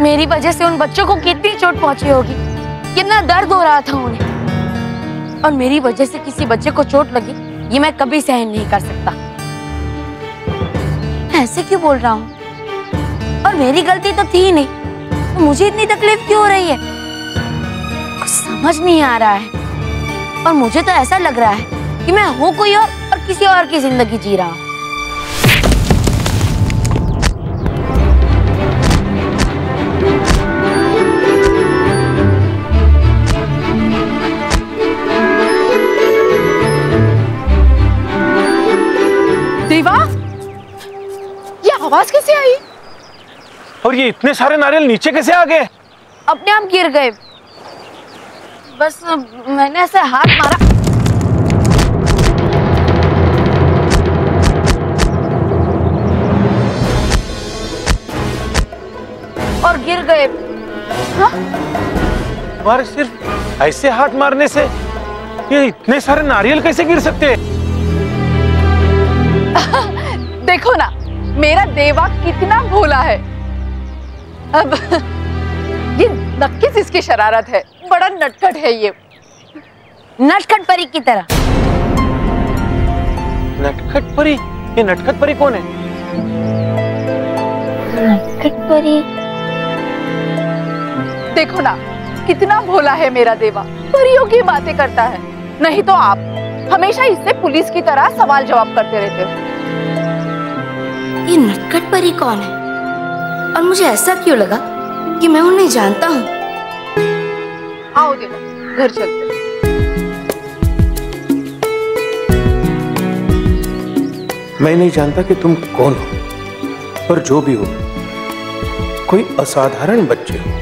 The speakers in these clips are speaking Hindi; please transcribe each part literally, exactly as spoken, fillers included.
मेरी वजह से उन बच्चों को कितनी चोट पहुंची होगी, कितना दर्द हो रहा था उन्हें। और मेरी वजह से किसी बच्चे को चोट लगी, ये मैं कभी सहन नहीं कर सकता। ऐसे क्यों बोल रहा हूँ? और मेरी गलती तो थी नहीं, तो मुझे इतनी तकलीफ क्यों हो रही है? कुछ समझ नहीं आ रहा है। और मुझे तो ऐसा लग रहा है कि मैं हूँ कोई और, और किसी और की जिंदगी जी रहा हूँ। देवा, ये आवाज कैसे आई? और ये इतने सारे नारियल नीचे कैसे आ गए? अपने आप गिर गए। बस मैंने ऐसे हाथ मारा और गिर गए। हाँ? तुम्हारे सिर्फ ऐसे हाथ मारने से ये इतने सारे नारियल कैसे गिर सकते हैं? देखो ना, मेरा देवा कितना भोला है। अब ये नक्कीस इसकी शरारत है, बड़ा नटखट है ये, नटखट परी की तरह। नटखट परी? ये नटखट परी कौन है? नटखट परी? देखो ना, कितना भोला है मेरा देवा, परियों की बातें करता है। नहीं तो आप हमेशा इससे पुलिस की तरह सवाल जवाब करते रहते हो। ये नटखट परी कौन है? और मुझे ऐसा क्यों लगा कि मैं उन्हें जानता हूँ? आओ देवा, घर चलते। मैं नहीं जानता कि तुम कौन हो, पर जो भी हो, कोई असाधारण बच्चे हो।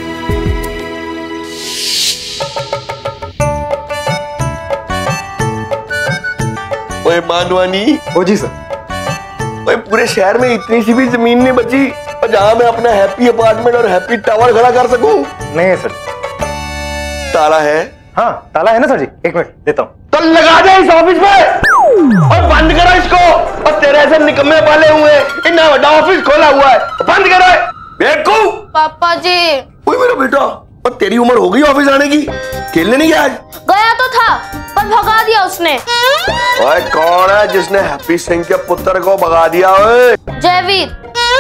ओए मानवानी। ओ जी सर। ओए पूरे शहर में इतनी सी भी जमीन नहीं बची और जहां मैं अपना हैप्पी अपार्टमेंट और हैप्पी टावर खड़ा कर सकूं? नहीं है सर। ताला है? हाँ ताला है ना सर जी, एक मिनट देता हूँ। तो लगा दे इस ऑफिस में और बंद करो इसको। और तेरे ऐसे निकम्मे पाले हुए इतना बड़ा ऑफिस खोला हुआ है, बंद करो बेवकूफ। पापा जी। ओए मेरा बेटा, और तेरी उम्र हो गई ऑफिस आने की? खेलने नहीं गया आज? गया तो था, पर भगा दिया उसने। ओए कौन है जिसने हैप्पी सिंह के पुत्र को भगा दिया? ओए जयवीर।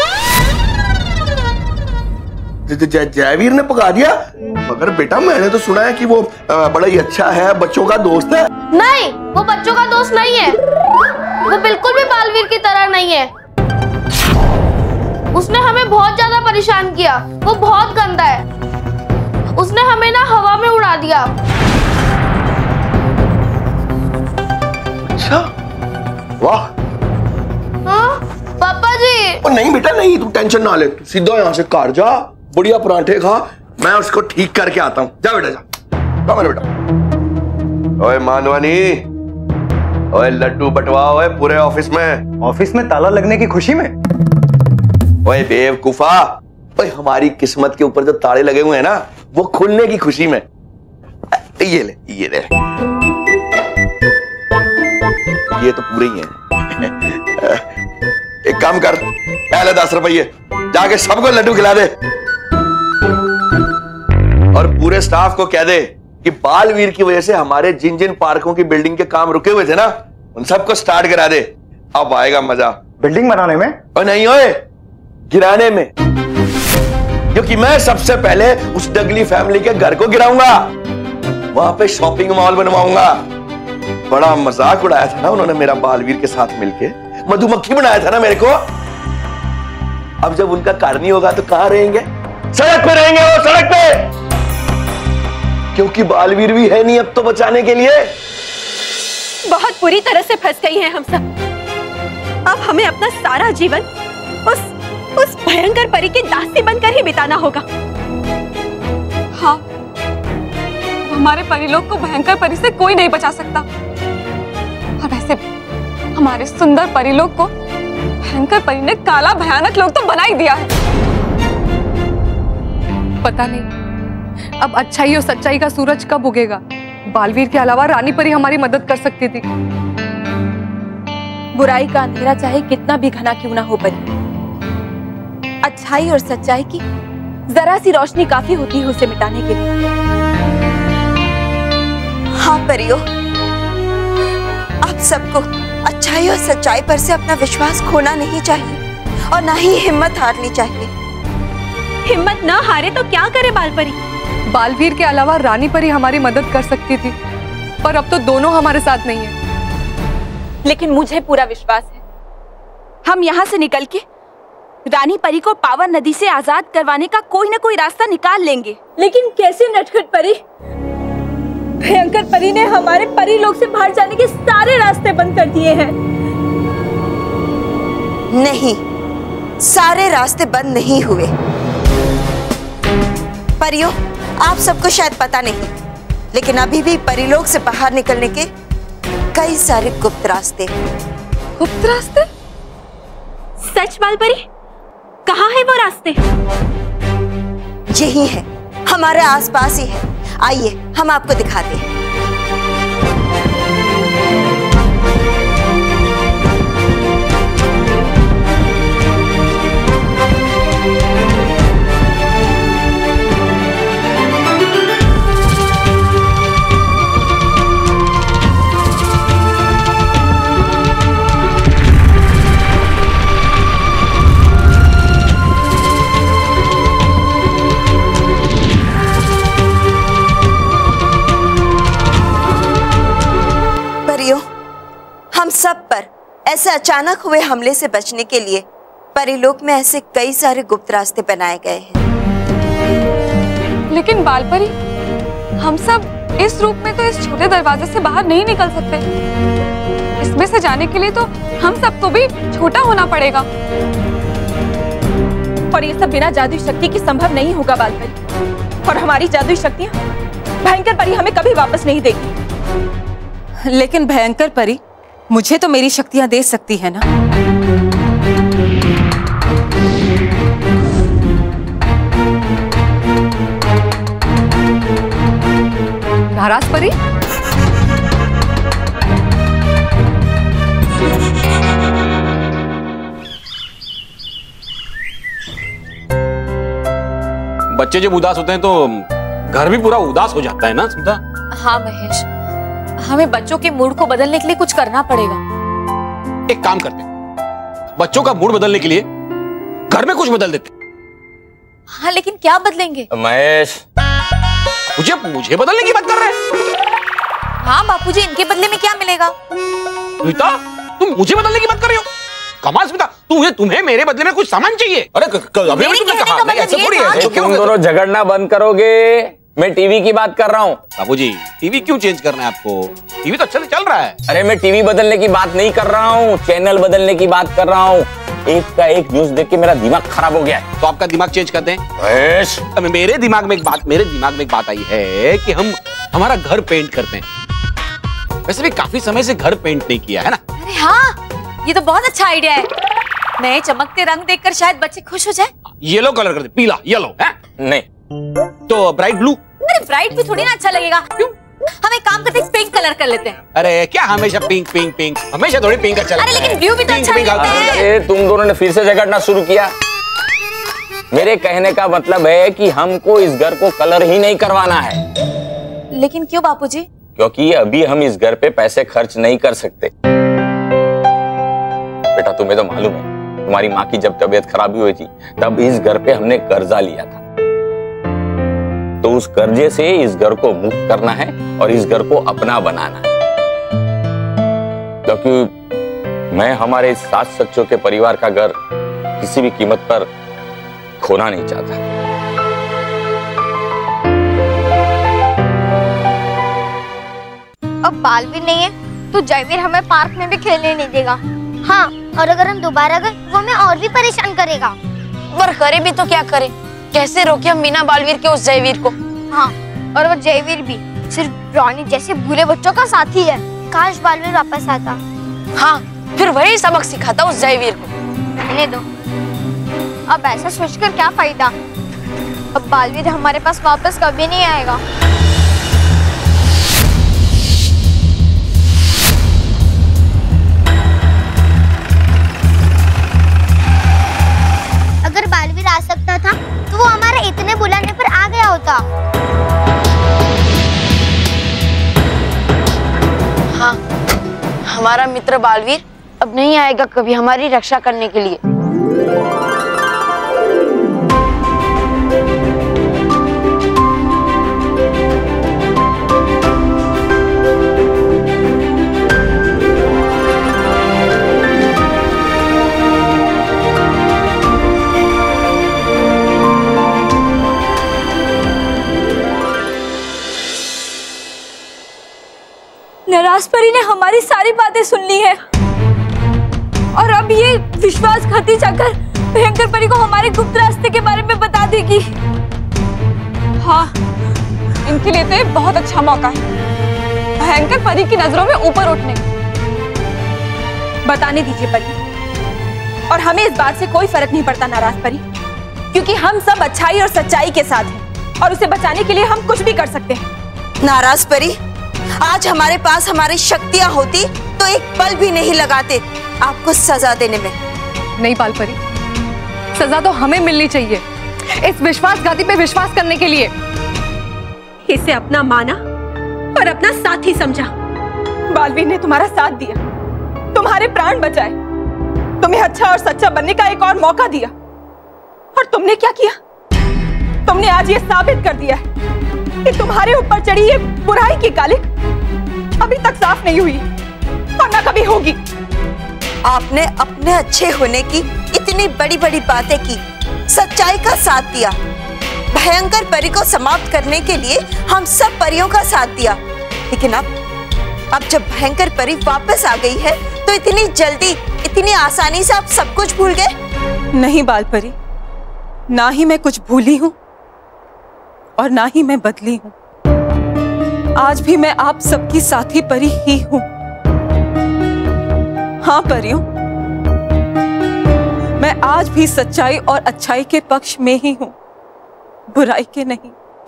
जयवीर ने भगा दिया? मगर बेटा मैंने तो सुना है कि वो बड़ा ही अच्छा है, बच्चों का दोस्त है। नहीं, वो बच्चों का दोस्त नहीं है। वो बिल्कुल भी बालवीर की तरह नहीं है। उसने हमें बहुत ज्यादा परेशान किया। वो बहुत गंदा है। उसने हमें ना हवा में उड़ा दिया। अच्छा, वाह। हाँ पापा जी। ओ नहीं बेटा नहीं, तू टेंशन ना ले, तू सीधा यहाँ से कार जा, बढ़िया पराठे खा, मैं उसको ठीक करके आता हूँ। जा बेटा जा, जा मेरा बेटा। ओए मानवानी, ओए लड्डू बंटवा ओए पूरे ऑफिस में। ऑफिस में ताला लगने की खुशी में? ओए बेवकूफा, ओए हमारी किस्मत के ऊपर जो ताले लगे हुए हैं ना, वो खुलने की खुशी में। ये ले, ये ले, ये तो पूरे ही हैं। एक काम कर, पहले दस रुपये जाके सबको लड्डू खिला दे और पूरे स्टाफ को कह दे कि बाल वीर की वजह से हमारे जिन जिन पार्कों की बिल्डिंग के काम रुके हुए थे ना, उन सबको स्टार्ट करा दे। अब आएगा मजा। बिल्डिंग बनाने में? और नहीं ओए, गिराने में। क्योंकि मैं सबसे पहले उस डगली फैमिली के घर को गिराऊंगा, वहां पे शॉपिंग मॉल बनवाऊंगा। बड़ा मजाक उड़ाया था ना उन्होंने मेरा बालवीर के साथ मिलके, मधुमक्खी बनाया था ना मेरे को। अब जब उनका कार्य नहीं होगा तो कहां रहेंगे? सड़क पे रहेंगे वो, सड़क पे। क्योंकि बालवीर भी है नहीं अब तो बचाने के लिए। बहुत बुरी तरह से फंस गई हैं हम सब। अब हमें अपना सारा जीवन उस उस भयंकर परी की दासी बनकर ही बिताना होगा। हाँ, हमारे परिलोक को भयंकर परी से कोई नहीं बचा सकता। और वैसे हमारे सुंदर परिलोक को भयंकर परी ने काला भयानक लोग तो बना ही दिया है। पता नहीं अब अच्छाई और सच्चाई का सूरज कब उगेगा। बालवीर के अलावा रानी परी हमारी मदद कर सकती थी। बुराई का अंधेरा चाहे कितना भी घना क्यों ना हो परी, अच्छाई और सच्चाई की जरा सी रोशनी काफी होती है उसे मिटाने के लिए। हाँ परियो, आप सबको अच्छाई और सच्चाई पर से अपना विश्वास खोना नहीं चाहिए और ना ही हिम्मत हारनी चाहिए। हिम्मत ना हारे तो क्या करे बालपरी? बालवीर के अलावा रानी परी हमारी मदद कर सकती थी, पर अब तो दोनों हमारे साथ नहीं है। लेकिन मुझे पूरा विश्वास है हम यहाँ से निकल के रानी परी को पावन नदी से आजाद करवाने का कोई ना कोई रास्ता निकाल लेंगे। लेकिन कैसे नटखट परी? भयंकर परी ने हमारे परी लोग से बाहर जाने के सारे रास्ते बंद कर दिए हैं। नहीं, सारे रास्ते बंद नहीं हुए। परियो, आप सबको शायद पता नहीं, लेकिन अभी भी परिलोक से बाहर निकलने के कई सारे गुप्त रास्ते। गुप्त रास्ते? सच बालपरी? कहाँ है वो रास्ते? यही है, हमारे आसपास ही है। आइए हम आपको दिखाते हैं। हम सब पर ऐसे अचानक हुए हमले से बचने के लिए परिलोक में ऐसे कई सारे गुप्त रास्ते बनाए गए हैं। लेकिन बालपरी, हम सब इस रूप में तो इस छोटे दरवाजे से बाहर नहीं निकल सकते। इसमें से जाने के लिए तो हम सबको भी छोटा होना पड़ेगा। और ये सब बिना जादुई शक्ति की संभव नहीं होगा बालपरी। और हमारी जादुई शक्तियां भयंकर परी हमें कभी वापस नहीं देगी। लेकिन भयंकर परी मुझे तो मेरी शक्तियां दे सकती है ना। नाराज परी? बच्चे जब उदास होते हैं तो घर भी पूरा उदास हो जाता है ना स्मिता? हाँ महेश, हमें बच्चों के मूड को बदलने के लिए कुछ करना पड़ेगा। एक काम करते हैं, बच्चों का मूड बदलने के लिए घर में कुछ बदल देते। हाँ लेकिन क्या बदलेंगे? महेश, मुझे मुझे बदलने की बात कर रहे हैं? हाँ बापूजी, इनके बदले में क्या मिलेगा? स्मिता, तुम मुझे बदलने की बात कर रही हो? कमाल स्मिता, तुम्हें तुम्हें मेरे बदले में कुछ सामान चाहिए? अरे अभी भी तुमने कहा, नहीं ऐसे थोड़ी है। तुम दोनों झगड़ना बंद करोगे? मैं टीवी की बात कर रहा हूँ। बाबूजी, टीवी क्यों चेंज करना है आपको? टीवी तो अच्छा से चल रहा है। अरे मैं टीवी बदलने की बात नहीं कर रहा हूँ, चैनल बदलने की बात कर रहा हूँ। एक का एक न्यूज देख के मेरा दिमाग खराब हो गया है। तो आपका दिमाग चेंज कर दें? अब मेरे दिमाग में एक बात मेरे दिमाग में एक बात आई है कि हम हमारा घर पेंट करते हैं। वैसे भी काफी समय से घर पेंट नहीं किया है ना। अरे हाँ, ये तो बहुत अच्छा आइडिया है। नए चमकते रंग देखकर शायद बच्चे खुश हो जाए। येलो कलर कर दे, पीला येलो है? नहीं तो ब्राइट ब्लू। अरे ब्राइट भी थोड़ी ना अच्छा लगेगा। क्यों? हम एक काम करते हैं, पिंक कलर कर लेते हैं। अरे क्या हमेशा पिंक पिंक पिंक? हमेशा थोड़ी पिंक अच्छा लगता है। अरे लेकिन ब्लू भी तो अच्छा लगता है। अरे तुम दोनों ने फिर से झगड़ना शुरू किया। मेरे कहने का मतलब है कि हमको इस घर को कलर ही नहीं करवाना है। लेकिन क्यों बापूजी? क्योंकि अभी हम इस घर पे पैसे खर्च नहीं कर सकते। बेटा तुम्हें तो मालूम है, तुम्हारी माँ की जब तबीयत खराब हुई थी तब इस घर पे हमने कर्जा लिया था। तो उस कर्जे से इस घर को मुक्त करना है और इस घर को अपना बनाना है। क्योंकि मैं हमारे सात सच्चों के परिवार का घर किसी भी कीमत पर खोना नहीं चाहता। अब बालवीर नहीं है तो जयवीर हमें पार्क में भी खेलने नहीं देगा। हाँ, और अगर हम दोबारा गए वो हमें और भी परेशान करेगा। पर करे भी तो क्या करे? कैसे रोके हम बिना बालवीर के उस जयवीर को? हाँ, और वो जयवीर भी सिर्फ रानी जैसे भूले बच्चों का साथी है। काश बालवीर वापस आता। हाँ, फिर वही सबक सिखाता उस जयवीर को। रहने दो, अब ऐसा सोचकर क्या फायदा। अब बालवीर हमारे पास वापस कभी नहीं आएगा। अगर बालवीर आ सकता था तो वो हमारा होता। हाँ, हमारा मित्र बालवीर अब नहीं आएगा कभी हमारी रक्षा करने के लिए। नाराज परी ने हमारी सारी बातें सुन ली है और अब ये विश्वासघाती जाकर भयंकर परी को हमारे गुप्त रास्ते के बारे में बता देगी। हाँ, इनके लिए तो ये बहुत अच्छा मौका है भयंकर परी की नजरों में ऊपर उठने। बताने दीजिए परी, और हमें इस बात से कोई फर्क नहीं पड़ता नाराज परी, क्योंकि हम सब अच्छाई और सच्चाई के साथ हैं और उसे बचाने के लिए हम कुछ भी कर सकते हैं। नाराज परी, आज हमारे पास हमारी शक्तियां होती तो एक पल भी नहीं लगाते आपको सजा देने में। नहीं बाल परी, सजा तो हमें मिलनी चाहिए इस विश्वासघाती पे विश्वास करने के लिए। इसे अपना माना और अपना साथी समझा। बालवीर ने तुम्हारा साथ दिया, तुम्हारे प्राण बचाए, तुम्हें अच्छा और सच्चा बनने का एक और मौका दिया, और तुमने क्या किया? तुमने आज ये साबित कर दिया है कि तुम्हारे ऊपर चढ़ी ये बुराई की कालिक अभी तक साफ नहीं हुई और ना कभी होगी। आपने अपने अच्छे होने की इतनी बड़ी बड़ी बातें की, सच्चाई का साथ दिया, भयंकर परी को समाप्त करने के लिए हम सब परियों का साथ दिया, लेकिन अब अब जब भयंकर परी वापस आ गई है तो इतनी जल्दी, इतनी आसानी से आप सब कुछ भूल गए? नहीं बाल परी, ना ही मैं कुछ भूली हूं और ना ही मैं बदली हूं। आज भी मैं आप सबकी साथी परी ही हूं। हाँ परियों, मैं आज भी सच्चाई और अच्छाई के पक्ष में ही हूं, बुराई के नहीं।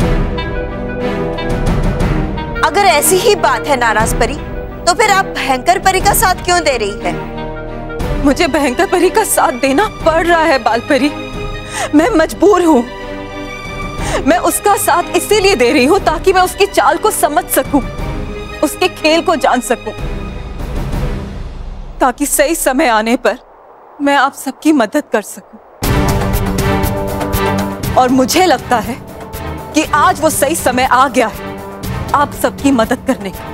अगर ऐसी ही बात है नाराज परी, तो फिर आप भयंकर परी का साथ क्यों दे रही है? मुझे भयंकर परी का साथ देना पड़ रहा है बाल परी, मैं मजबूर हूं। मैं उसका साथ इसीलिए दे रही हूं ताकि मैं उसकी चाल को समझ सकूं, उसके खेल को जान सकूं, ताकि सही समय आने पर मैं आप सबकी मदद कर सकूं। और मुझे लगता है कि आज वो सही समय आ गया है आप सबकी मदद करने का।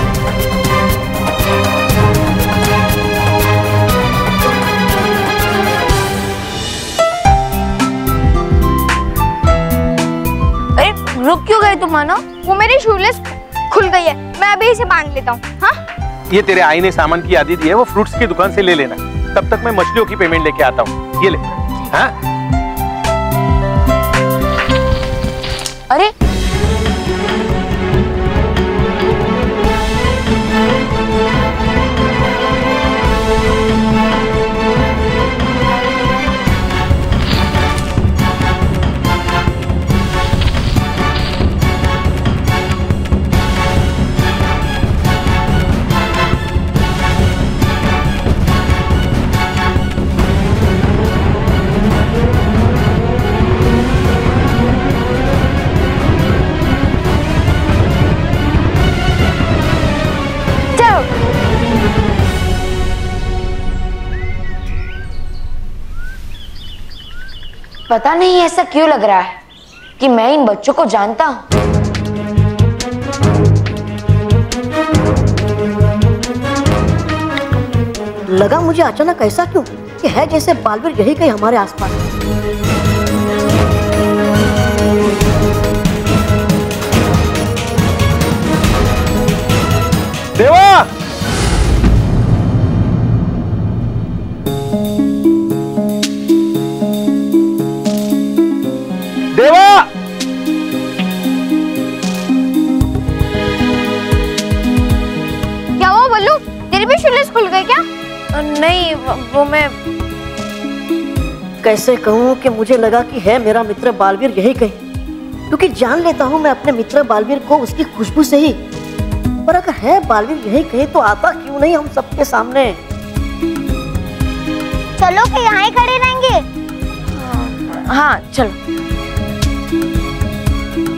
रुक क्यों गए तुम मानो? वो मेरी शूलेस खुल गई है, मैं अभी इसे बांध लेता हूँ। हाँ? ये तेरे आई ने सामान की आदि दी है, वो फ्रूट्स की दुकान से ले लेना, तब तक मैं मछलियों की पेमेंट लेके आता हूँ। ये ले। हाँ? अरे पता नहीं ऐसा क्यों लग रहा है कि मैं इन बच्चों को जानता हूँ। लगा मुझे अचानक ऐसा क्यों कि है जैसे बालवीर यही कहीं हमारे आसपास। देवा! देवा! क्या हुआ बल्लू? तेरी भी शूलेस खुल गई क्या? नहीं, वो मैं कैसे कहूँ कि मुझे लगा कि है मेरा मित्र बालवीर यही कहीं, क्योंकि जान लेता हूँ मैं अपने मित्र बालवीर को उसकी खुशबू से ही। पर अगर है बालवीर यही कहीं तो आता क्यों नहीं हम सबके सामने? चलो कि यहाँ ही खड़े रहेंगे। हाँ चलो।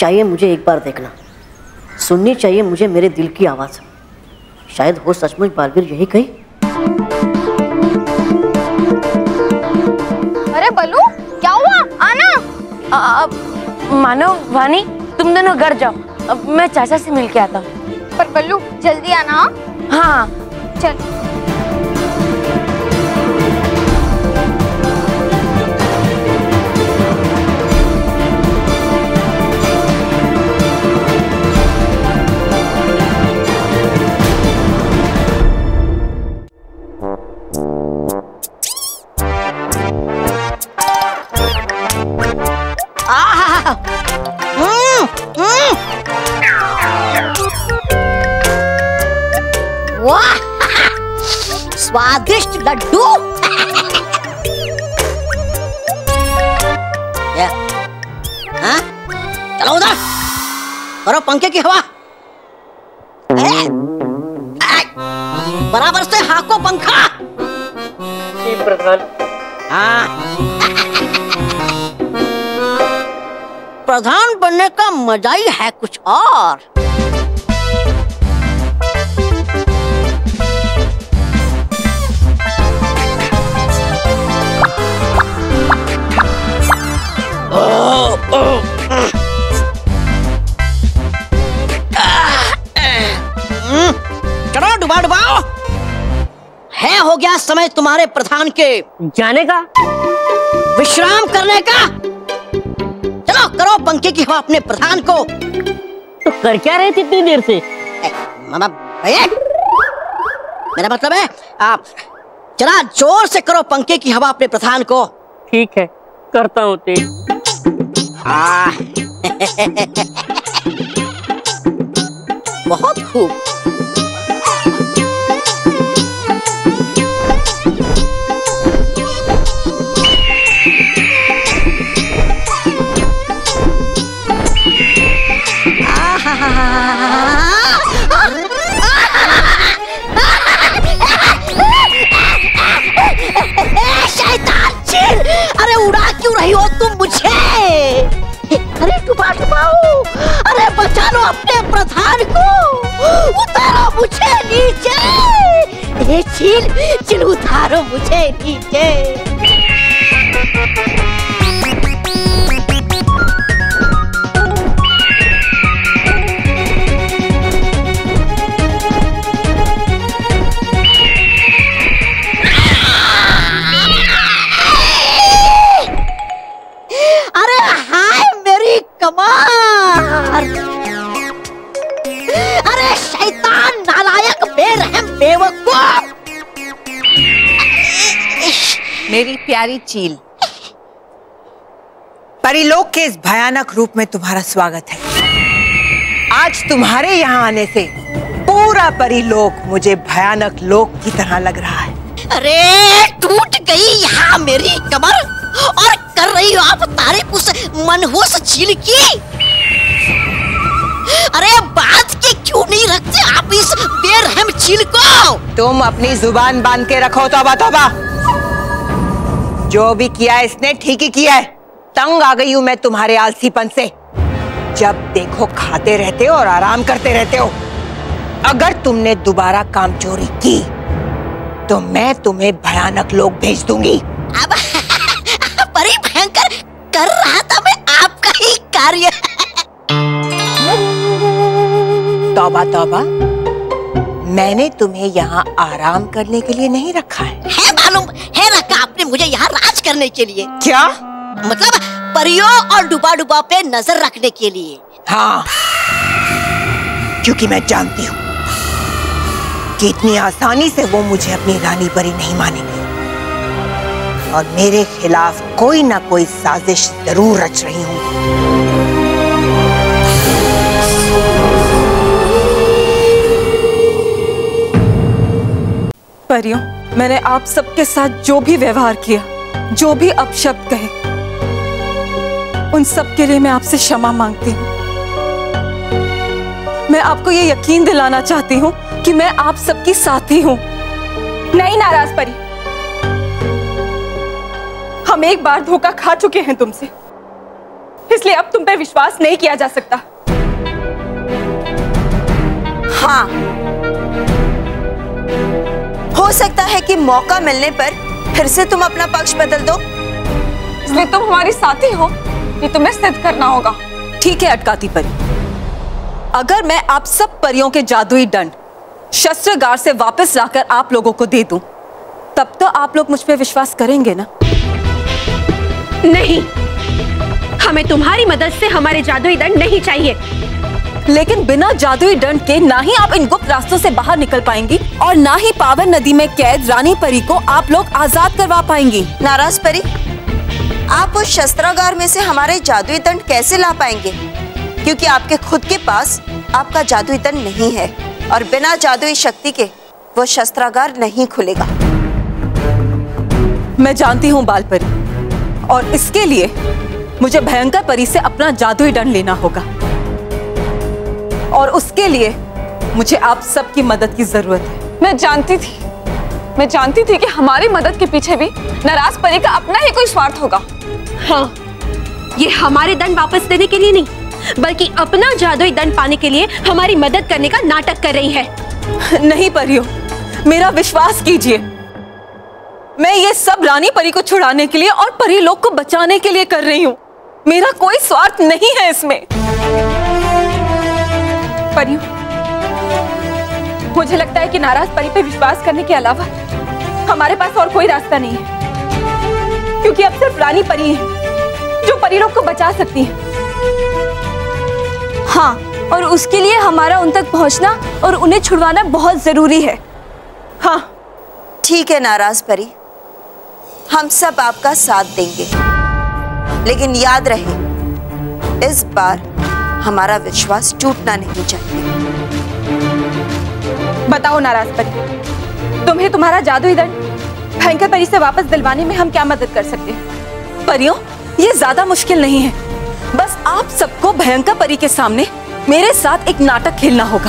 चाहिए मुझे एक बार देखना, सुननी चाहिए मुझे मेरे दिल की आवाज। शायद हो सचमुच बालवीर यही कही। अरे बल्लू, क्या हुआ? आना। आ, आ, मानव, वानी, तुम दोनों घर जाओ, अब मैं चाचा से मिल के आता हूँ। पर बल्लू जल्दी आना। हाँ चल। वाह, स्वादिष्ट लड्डू। हाँ? चलो उधर, करो पंखे की हवा। ए, ए, बराबर से हाको पंखा। प्रधान। हाँ। प्रधान बनने का मजा ही है कुछ और। चलो डुबा डुबाओ। है हो गया समय तुम्हारे प्रधान के जाने का, विश्राम करने का। चलो करो पंखे की हवा अपने प्रधान को। तो कर क्या रहे थे इतनी देर से? मामा भैया, मेरा मतलब है आप जरा जोर से करो पंखे की हवा अपने प्रधान को। ठीक है, करता हूँ तेज। बहुत खूब। शैतान चील, अरे उड़ा क्यों रही हो तुम मुझे? अरे डुबा डुबाओ, अरे बचा लो अपने प्रधान को, उतारो मुझे नीचे। ए चील, चील उतारो मुझे नीचे। अरे हाय मेरी कमार। अरे शैतान, नालायक, बेरहम, बेवकूफ। मेरी प्यारी चील, परिलोक के इस भयानक रूप में तुम्हारा स्वागत है। आज तुम्हारे यहाँ आने से पूरा परिलोक मुझे भयानक लोक की तरह लग रहा है। अरे टूट गई यहाँ मेरी कमर और कर रही हो आप तारीफ उस मनहूस चील की। अरे बात के क्यों नहीं रखते आप इस बेरहम चील को? तुम अपनी जुबान बांध के रखो। तौबा तौबा, जो भी किया है इसने ठीक ही किया है। तंग आ गई हूं मैं तुम्हारे आलसीपन से। जब देखो खाते रहते हो और आराम करते रहते हो। अगर तुमने दोबारा काम चोरी की तो मैं तुम्हें भयानक लोग भेज दूंगी। अब परी भयंकर कर रहा था मैं आपका ही कार्य। तौबा तौबा, मैंने तुम्हें यहाँ आराम करने के लिए नहीं रखा है। है मालूम है, रखा आपने मुझे यहाँ राज करने के लिए। क्या मतलब? परियों और डुबा डुबा पे नजर रखने के लिए। हाँ, क्योंकि मैं जानती हूँ कि इतनी आसानी से वो मुझे अपनी रानी परी नहीं मानेंगे और मेरे खिलाफ कोई ना कोई साजिश जरूर रच रही हूँ। परियों, मैंने आप सबके साथ जो भी व्यवहार किया, जो भी अपशब्द कहे, उन सब के लिए मैं आपसे क्षमा मांगती हूँ। मैं आपको ये यकीन दिलाना चाहती हूँ कि मैं आप सबकी साथी हूँ। नहीं नाराज परी, हम एक बार धोखा खा चुके हैं तुमसे, इसलिए अब तुम पे विश्वास नहीं किया जा सकता। हाँ, हो सकता है कि मौका मिलने पर फिर से तुम अपना पक्ष बदल दो। इसलिए तुम हमारी साथी हो, ये तुम्हें सिद्ध करना होगा। ठीक है अटकाती परी, अगर मैं आप सब परियों के जादुई दंड शस्त्रागार से वापस लाकर आप लोगों को दे दूं, तब तो आप लोग मुझ पे विश्वास करेंगे ना? नहीं, हमें तुम्हारी मदद से हमारे जादुई दंड नहीं चाहिए। लेकिन बिना जादुई दंड के ना ही आप इन गुप्त रास्तों से बाहर निकल पाएंगी और ना ही पावन नदी में कैद रानी परी को आप लोग आजाद करवा पाएंगी। नाराज परी, आप उस शस्त्रागार में से हमारे जादुई दंड कैसे ला पाएंगे? क्योंकि आपके खुद के पास आपका जादुई दंड नहीं है और बिना जादुई शक्ति के वो शस्त्रागार नहीं खुलेगा। मैं जानती हूँ बाल परी, और इसके लिए मुझे भयंकर परी से अपना जादुई दंड लेना होगा और उसके लिए मुझे आप सबकी मदद की जरूरत है। मैं जानती थी, मैं जानती थी कि हमारी मदद के पीछे भी नाराज परी का अपना ही कोई स्वार्थ होगा। हाँ, ये हमारे दंड वापस देने के लिए नहीं, बल्कि अपना जादुई दंड पाने के लिए हमारी मदद करने का नाटक कर रही है। नहीं परियों, मेरा विश्वास कीजिए, मैं ये सब रानी परी को छुड़ाने के लिए और परीलोक को बचाने के लिए कर रही हूँ। मेरा कोई स्वार्थ नहीं है इसमें। परियों, मुझे लगता है कि नाराज परी पे विश्वास करने के अलावा हमारे पास और कोई रास्ता नहीं है, क्योंकि अब सिर्फ रानी परी है जो परीलोक को बचा सकती है। हाँ, और उसके लिए हमारा उन तक पहुंचना और उन्हें छुड़वाना बहुत जरूरी है। हाँ ठीक है नाराज परी, हम सब आपका साथ देंगे, लेकिन याद रहे इस बार हमारा विश्वास टूटना नहीं चाहिए। बताओ नाराज परी, तुम्हें तुम्हारा जादुई दंड भयंकर परी से वापस दिलवाने में हम क्या मदद कर सकते हैं? परियों, ये ज्यादा मुश्किल नहीं है, बस आप सबको भयंकर परी के सामने मेरे साथ एक नाटक खेलना होगा।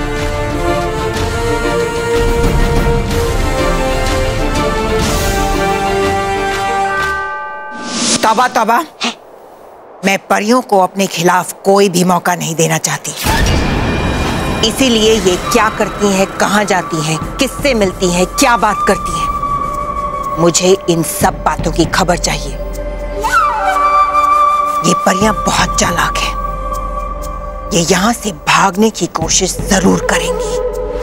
तौबा तौबा, मैं परियों को अपने खिलाफ कोई भी मौका नहीं देना चाहती, इसीलिए ये क्या करती हैं, कहाँ जाती हैं, किससे मिलती हैं, क्या बात करती हैं, मुझे इन सब बातों की खबर चाहिए। ये परियां बहुत चालाक हैं, ये यहाँ से भागने की कोशिश जरूर करेंगी।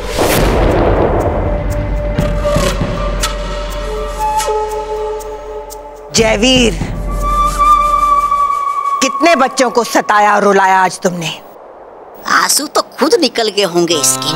जयवीर, कितने बच्चों को सताया और रुलाया आज तुमने? आंसू तो खुद निकल गए होंगे इसके,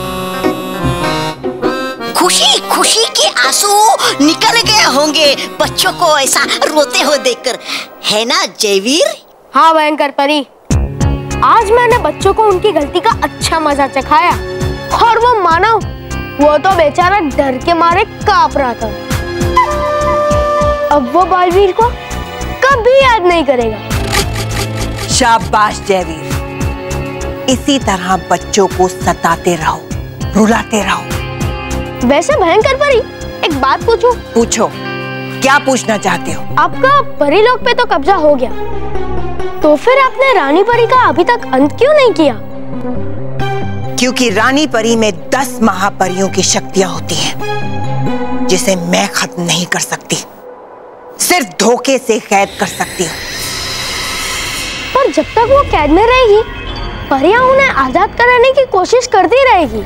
खुशी खुशी के आंसू निकल गए होंगे बच्चों को ऐसा रोते हुए देखकर, है ना जयवीर? हाँ भयंकर परी, आज मैंने बच्चों को उनकी गलती का अच्छा मजा चखाया और वो मानव, वो तो बेचारा डर के मारे कांप रहा था। अब वो बालवीर को कभी याद नहीं करेगा। शाबाश जयवीर, इसी तरह बच्चों को सताते रहो, रुलाते रहो। वैसे भयंकर परी, एक बात पूछूं? पूछो, क्या पूछना चाहते हो? आपका परीलोक पे तो कब्जा हो गया, तो फिर आपने रानी परी का अभी तक अंत क्यों नहीं किया? क्योंकि रानी परी में दस महापरियों की शक्तियां होती हैं, जिसे मैं खत्म नहीं कर सकती, सिर्फ धोखे से कैद कर सकती हूँ। पर जब तक वो कैद में रहेगी, परियां उन्हें आजाद कराने की कोशिश करती रहेगी।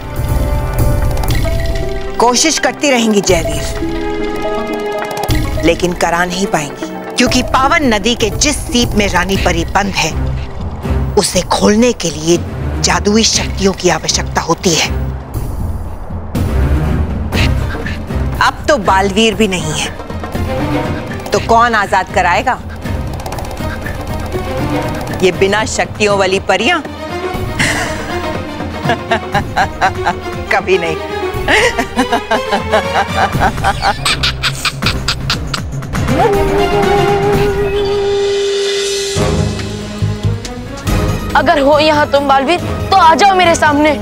कोशिश करती रहेंगी जयवीर, लेकिन करा नहीं पाएंगी, क्योंकि पावन नदी के जिस सीप में रानी परी बंद है, उसे खोलने के लिए जादुई शक्तियों की आवश्यकता होती है। अब तो बालवीर भी नहीं है, तो कौन आजाद कराएगा? ये बिना शक्तियों वाली परियां? कभी नहीं। अगर हो यहाँ तुम बालवीर, तो आ जाओ मेरे सामने।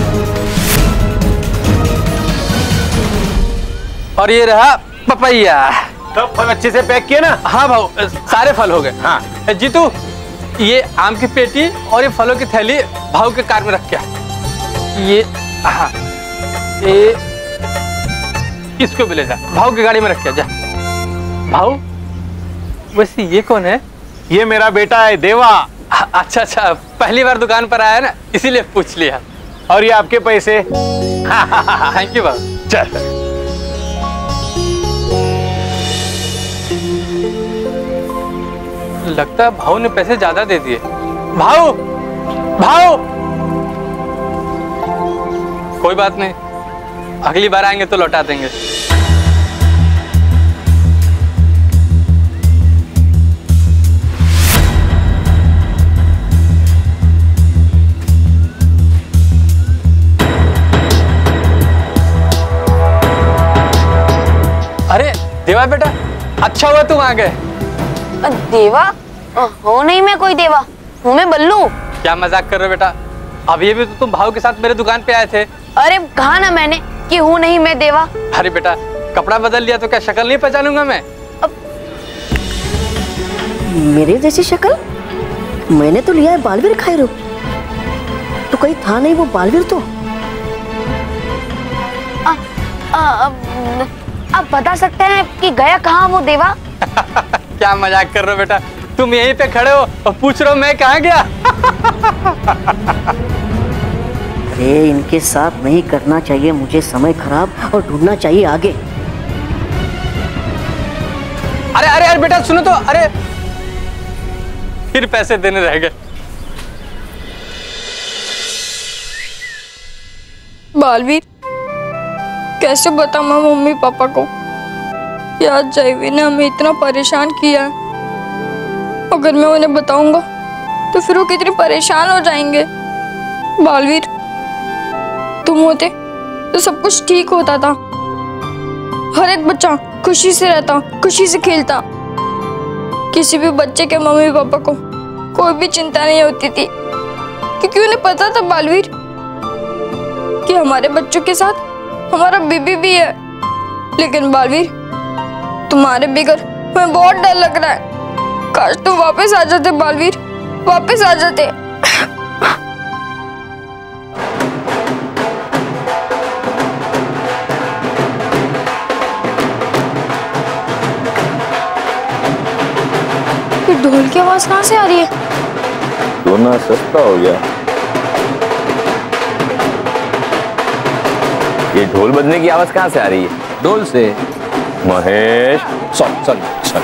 और ये रहा पपैया। सब फल अच्छे से पैक किए ना? हाँ भाऊ, सारे फल हो गए। हाँ जीतू, ये आम की पेटी और ये फलों की थैली भाऊ के कार में रख के आ। ये हाँ, ये इसको भी ले जा, भाऊ की गाड़ी में रख के जा। भाऊ वैसे ये कौन है? ये मेरा बेटा है देवा। अच्छा अच्छा, पहली बार दुकान पर आया ना, इसीलिए पूछ लिया। और ये आपके पैसे। थैंक यू भाऊ। चल लगता है भाऊ ने पैसे ज्यादा दे दिए। भाऊ भाऊ कोई बात नहीं, अगली बार आएंगे तो लौटा देंगे। अरे देवा बेटा, अच्छा हुआ तुम आ गए। देवा? हो नहीं मैं कोई देवा, हूँ मैं बल्लू। क्या मजाक कर रहे हो बेटा? अभी भी तो तुम भाव के साथ मेरे दुकान पे आए थे। अरे कहा ना मैंने कि हूँ नहीं मैं देवा। अरे बेटा, कपड़ा बदल लिया तो क्या शक्ल नहीं पहचानूंगा मैं? अब मेरे जैसी शक्ल? मैंने तो लिया है बालवीर खायरो, तो कहीं था नहीं वो बालवीर तो। आ, आ, आप बता सकते हैं कि गया कहाँ वो देवा? क्या मजाक कर रहे हो बेटा, तुम यहीं पे खड़े हो और पूछ रहे हो मैं कहाँ गया? अरे इनके साथ नहीं करना चाहिए मुझे समय खराब, और ढूंढना चाहिए आगे। अरे अरे अरे बेटा सुनो तो, अरे फिर पैसे देने रह गए। बालवीर, कैसे बताऊं मैं मम्मी पापा को कि आज जयवीर ने हमें इतना परेशान किया है। अगर मैं उन्हें बताऊंगा तो फिर वो कितने परेशान हो जाएंगे। बालवीर, तुम होते तो सब कुछ ठीक होता था। हर एक बच्चा खुशी से रहता, खुशी से खेलता। किसी भी बच्चे के मम्मी पापा को कोई भी चिंता नहीं होती थी, क्योंकि उन्हें पता था बालवीर कि हमारे बच्चों के साथ हमारा बीबी भी है। लेकिन बालवीर, तुम्हारे बिगड़ हमें बहुत डर लग रहा है। काश तुम वापस आ जाते बालवीर, वापस आ जाते। ये ढोल की आवाज कहाँ से आ रही है? सोना सस्ता हो गया। ये ढोल बजने की आवाज कहाँ से आ रही है? ढोल से। महेश, चल चल चल।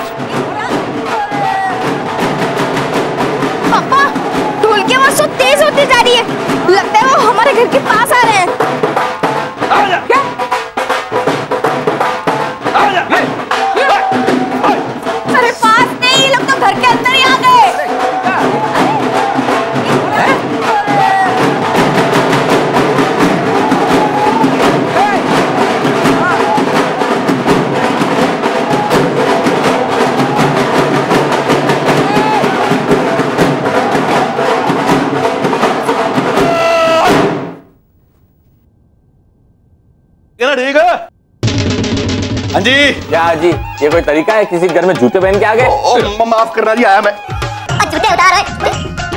पापा, ढोल की आवाज तो तेज होती जा रही है। लगता है वो हमारे घर के पास आ रहे हैं। आजा। क्या? आजा। अरे पास नहीं, ये लोग तो घर के अंदर ही आ गए। ठीक है? हाँ जी। क्या जी, ये कोई तरीका है? किसी घर में जूते पहन के आ गए? माफ करना जी, आया मैं। जूते उतार रहे।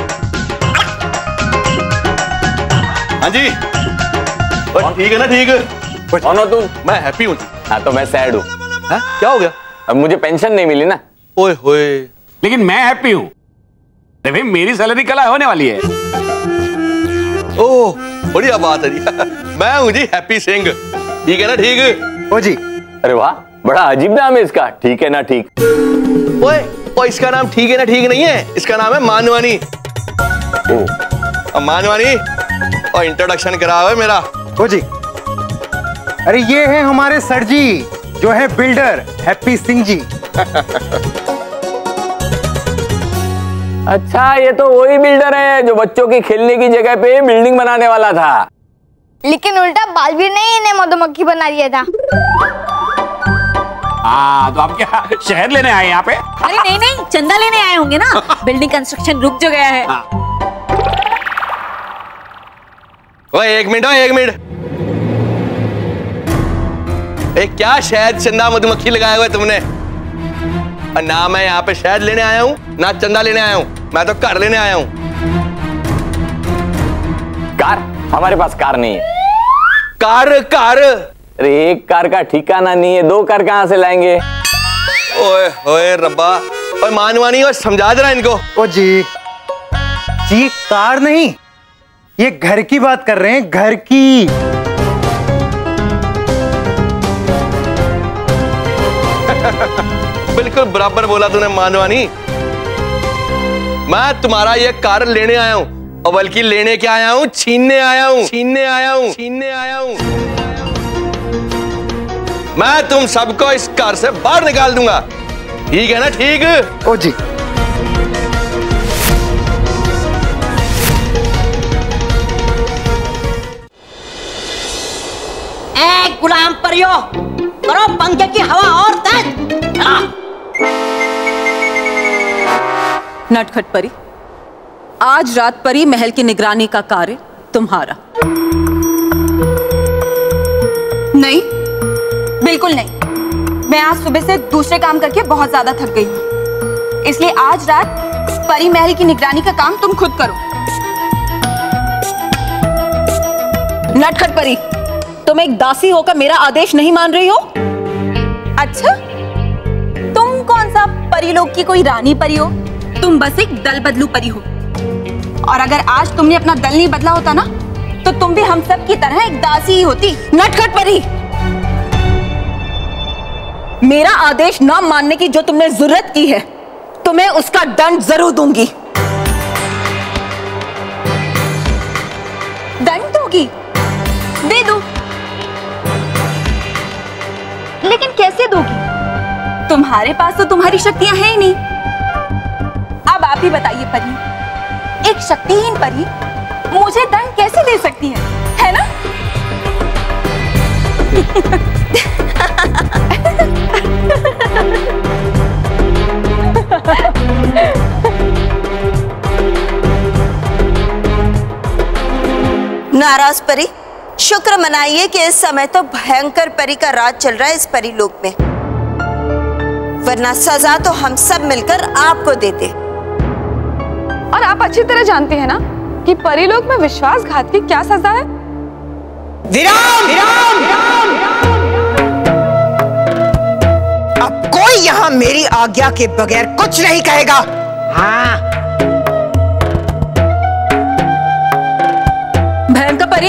हाँ जी, ठीक है ना? ठीक है। कौन हो तुम? मैं हैप्पी हूँ। हाँ तो मैं सैड हूँ। क्या हो गया? अब मुझे पेंशन नहीं मिली ना। ओए होए। लेकिन मैं हैप्पी हूँ। अरे भाई, मेरी सैलरी कल होने वाली है। ओह, बढ़िया बात है जी। मैं हूँ जी हैप्पी सिंह। ठीक है ना? ठीक ओ जी। अरे वाह, बड़ा अजीब नाम है इसका। ठीक है ना? ठीक। ओए, ओ इसका नाम ठीक है ना? ठीक नहीं है, इसका नाम है मानवानी। ओ, मानवानी, और इंट्रोडक्शन करा हुआ है मेरा। ओ जी। अरे ये है हमारे सर जी, जो है बिल्डर हैप्पी सिंह जी। अच्छा, ये तो वही बिल्डर है जो बच्चों की खेलने की जगह पे बिल्डिंग बनाने वाला था। लेकिन उल्टा बालवीर ने इन्हें मधुमक्खी बना दिया था। हाँ, तो आप क्या शहर लेने आए यहाँ पे? अरे नहीं नहीं, चंदा लेने आए होंगे ना। बिल्डिंग कंस्ट्रक्शन रुक जो गया है। ओए एक मिनट, ओए एक मिनट। एक क्या शहद चंदा मधुमक्खी लगाया हुआ है तुमने? और ना मैं यहाँ पे शहद लेने आया हूँ ना चंदा लेने आया हूँ, मैं तो कार लेने आया हूँ। कार? हमारे पास कार नहीं है। कार कार अरे एक कार का ठिकाना नहीं है, दो कार कहाँ से लाएंगे? ओए ओए रब्बा, और मानवानी और समझा देना इनको। ओ जी जी कार नहीं, ये घर की बात कर रहे हैं, घर की। बिल्कुल बराबर बोला तूने मानवानी। मैं तुम्हारा ये कार लेने आया हूँ, और बल्कि लेने क्या आया हूँ, छीनने आया हूँ, छीनने आया हूँ, छीनने आया हूँ। मैं तुम सबको इस कार से बाहर निकाल दूंगा, ठीक है ना? ठीक। ओ जी ए गुलाम परियो, करो पंखे की हवा और तेज। नटखट परी, आज रात परी महल की निगरानी का कार्य तुम्हारा। नहीं, बिल्कुल नहीं। मैं आज सुबह से दूसरे काम करके बहुत ज्यादा थक गई हूँ, इसलिए आज रात परी महल की निगरानी का काम तुम खुद करो। नटखट परी, तुम एक दासी होकर मेरा आदेश नहीं मान रही हो? अच्छा, तुम कौन सा परीलोक की कोई रानी परी हो? तुम बस एक दल बदलू परी हो, और अगर आज तुमने अपना दल नहीं बदला होता ना, तो तुम भी हम सब की तरह एक दासी ही होती। नटखट परी, मेरा आदेश न मानने की जो तुमने जरूरत की है, तुम्हें उसका दंड जरूर दूंगी। दंड दोगी? दे दो, लेकिन कैसे दोगी? तुम्हारे पास तो तुम्हारी शक्तियां हैं ही नहीं। अब आप ही बताइए परी, एक शक्तिहीन परी मुझे दंड कैसे दे सकती है, है ना? नाराज परी, शुक्र मनाइए कि इस समय तो भयंकर परी का राज चल रहा है इस परीलोक में, वरना सजा तो हम सब मिलकर आपको देते। और आप अच्छी तरह जानते हैं ना कि परीलोक में विश्वासघात की क्या सजा है। विराम! विराम! विराम! अब कोई यहाँ मेरी आज्ञा के बगैर कुछ नहीं कहेगा। हाँ। भयंकर परी,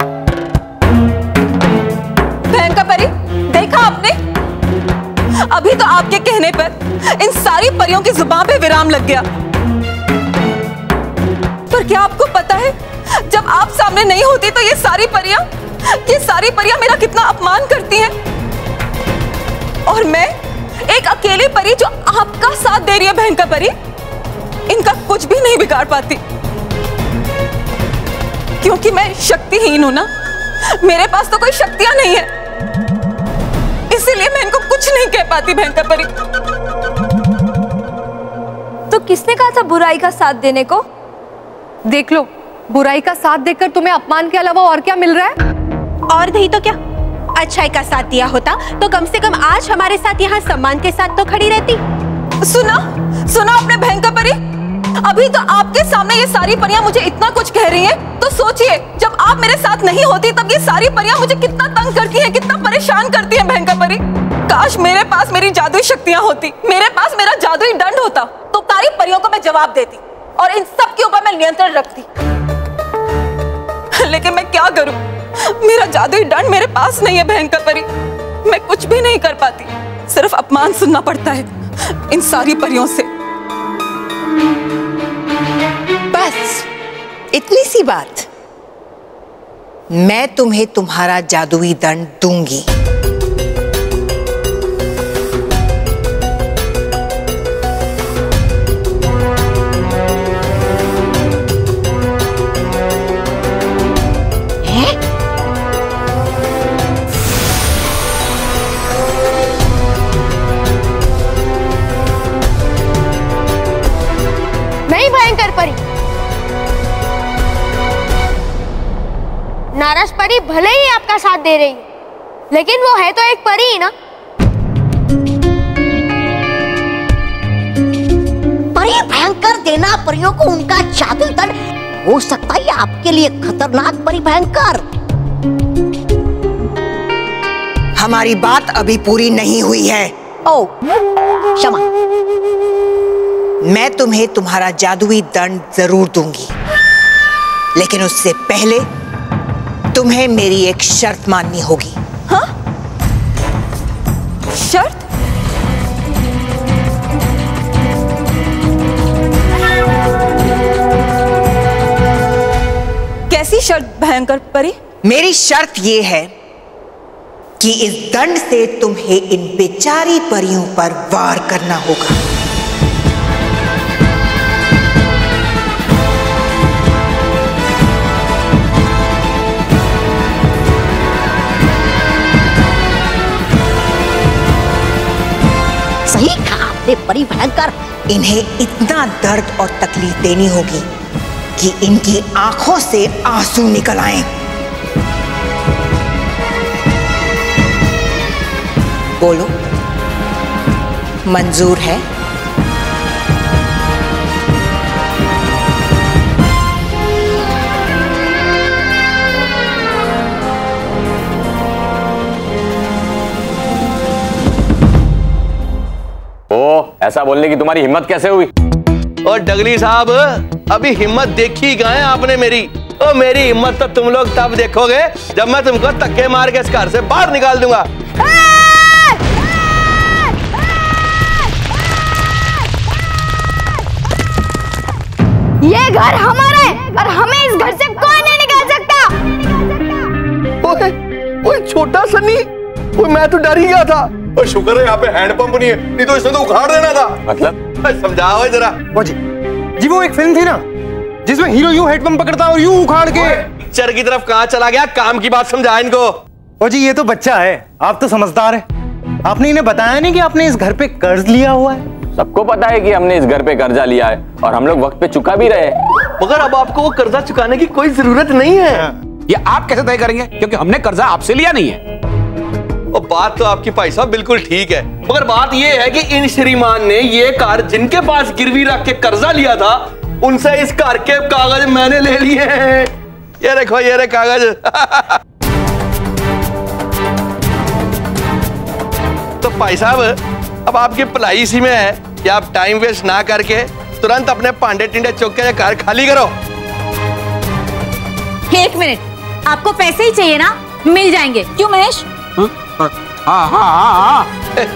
भयंकर परी, देखा आपने? अभी तो आपके कहने पर इन सारी परियों की जुबान पे विराम लग गया। पर क्या आपको पता है, जब आप सामने नहीं होती तो ये सारी परियां, ये सारी परियां मेरा कितना अपमान करती हैं, और मैं एक अकेली परी जो आपका साथ दे रही है भयंकर परी, इनका कुछ भी नहीं बिगाड़ पाती, क्योंकि मैं शक्तिहीन हूं ना, मेरे पास तो कोई शक्तियां नहीं है, इसीलिए मैं इनको कुछ नहीं कह पाती भयंकर परी। तो किसने कहा था बुराई का साथ देने को? देख लो, बुराई का साथ देकर तुम्हें अपमान के अलावा और क्या मिल रहा है? और नहीं तो क्या, अच्छाई का साथ दिया होता तो कम से कम आज हमारे साथ यहाँ सम्मान के साथ तो खड़ी रहती। सुना सुना आपने भयंकर परी, अभी तो आपके सामने ये सारी परियां मुझे इतना कुछ कह रही हैं, तो सोचिए जब आप मेरे साथ नहीं होती तब ये सारी परियां मुझे कितना तंग करती हैं, कितना परेशान करती हैं भयंकर परी। काश मेरे पास मेरी जादुई शक्तियां होती, मेरे पास मेरा जादुई दंड होता, तो सारी परियों को मैं जवाब देती और इन सब के ऊपर मैं नियंत्रण रखती। लेकिन मैं क्या करूं, मेरा जादुई दंड मेरे पास नहीं है भयंकर परी, मैं कुछ भी नहीं कर पाती, सिर्फ अपमान सुनना पड़ता है इन सारी परियों से। बस इतनी सी बात, मैं तुम्हें तुम्हारा जादुई दंड दूंगी। नाराज परी भले ही आपका साथ दे रही है, लेकिन वो है तो एक परी ही ना। भयंकर देना परियों को उनका जादुई दंड। हो सकता है आपके लिए खतरनाक परी भयंकर। हमारी बात अभी पूरी नहीं हुई है। ओ, क्षमा। मैं तुम्हें तुम्हारा जादुई दंड जरूर दूंगी, लेकिन उससे पहले तुम्हें मेरी एक शर्त माननी होगी। हाँ? शर्त? कैसी शर्त भयंकर परी? मेरी शर्त यह है कि इस दंड से तुम्हें इन बेचारी परियों पर वार करना होगा। सही कहा आपने परी भयंकर। इन्हें इतना दर्द और तकलीफ देनी होगी कि इनकी आंखों से आंसू निकल आए। बोलो, मंजूर है? ओ, ऐसा बोलने की तुम्हारी हिम्मत कैसे हुई? और डगली साहब, अभी हिम्मत देखी कहाँ है आपने मेरी? ओ मेरी हिम्मत तो तुम लोग तब देखोगे जब मैं तुमको धक्के मार के इस घर से बाहर निकाल दूंगा। ये घर हमारा है और हमें इस घर से कोई नहीं निकाल सकता। ओए, ओए छोटा सन्नी, ओए मैं तो डर ही गया था। और शुक्र है यहाँ पे हैंडपंप नहीं है, नहीं तो इसने तो उखाड़ देना था। मतलब समझाओ जरा। वो जी जी वो एक फिल्म थी ना जिसमें हीरो यूं हैंडपंप पकड़ता और यूं उखाड़ के। पिक्चर की तरफ कहाँ चला गया? काम की बात समझा इनको। वो जी ये तो बच्चा है, आप तो समझदार है। आपने इन्हें बताया नहीं कि आपने इस घर पे कर्ज लिया हुआ है? सबको पता है कि हमने इस घर पे कर्जा लिया है और हम लोग वक्त पे चुका भी रहे। मगर अब आपको वो कर्जा चुकाने की कोई जरूरत नहीं है। ये आप कैसे तय करेंगे? क्योंकि हमने कर्जा आपसे लिया नहीं है। और बात तो आपकी भाई साहब बिल्कुल ठीक है, मगर बात ये है कि इन श्रीमान ने ये कार जिनके पास गिरवी रख के कर्जा लिया था उनसे इस कार के कागज मैंने ले लिए हैं। ये देखो, ये रे कागज। तो भाई साहब अब आपकी भलाई इसी में है कि आप टाइम वेस्ट ना करके तुरंत अपने पांडे टिंडे चौक के कार खाली करो। एक मिनट, आपको पैसे ही चाहिए ना? मिल जाएंगे। क्यों महेश? हाँ हाँ हाँ हाँ।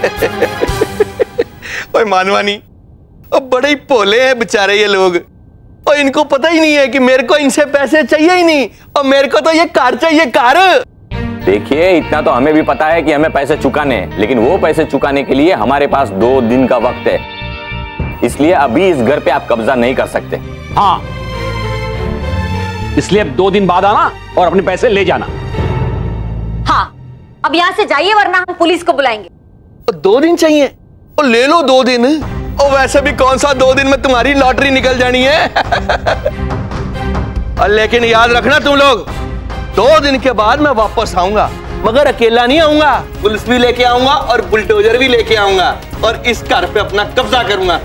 ओए मानवानी, अब बड़े ही भोले हैं बेचारे ये लोग, और इनको पता ही नहीं है कि मेरे को इनसे पैसे चाहिए ही नहीं, और मेरे को तो ये कार चाहिए, कार। देखिए, इतना तो हमें भी पता है कि हमें पैसे चुकाने हैं, लेकिन वो पैसे चुकाने के लिए हमारे पास दो दिन का वक्त है, इसलिए अभी इस घर पे आप कब्जा नहीं कर सकते। हाँ, इसलिए अब दो दिन बाद आना और अपने पैसे ले जाना। हाँ, अब यहाँ से जाइए वरना हम पुलिस को बुलाएंगे। दो दिन चाहिए? और ले लो दो दिन। और वैसे भी कौन सा दो दिन में तुम्हारी लॉटरी निकल जानी है। और लेकिन याद रखना तुम लोग, दो दिन के बाद मैं वापस आऊंगा, मगर अकेला नहीं आऊंगा, पुलिस भी लेके आऊंगा और बुलडोजर भी लेके आऊंगा और इस घर पे अपना कब्जा करूंगा।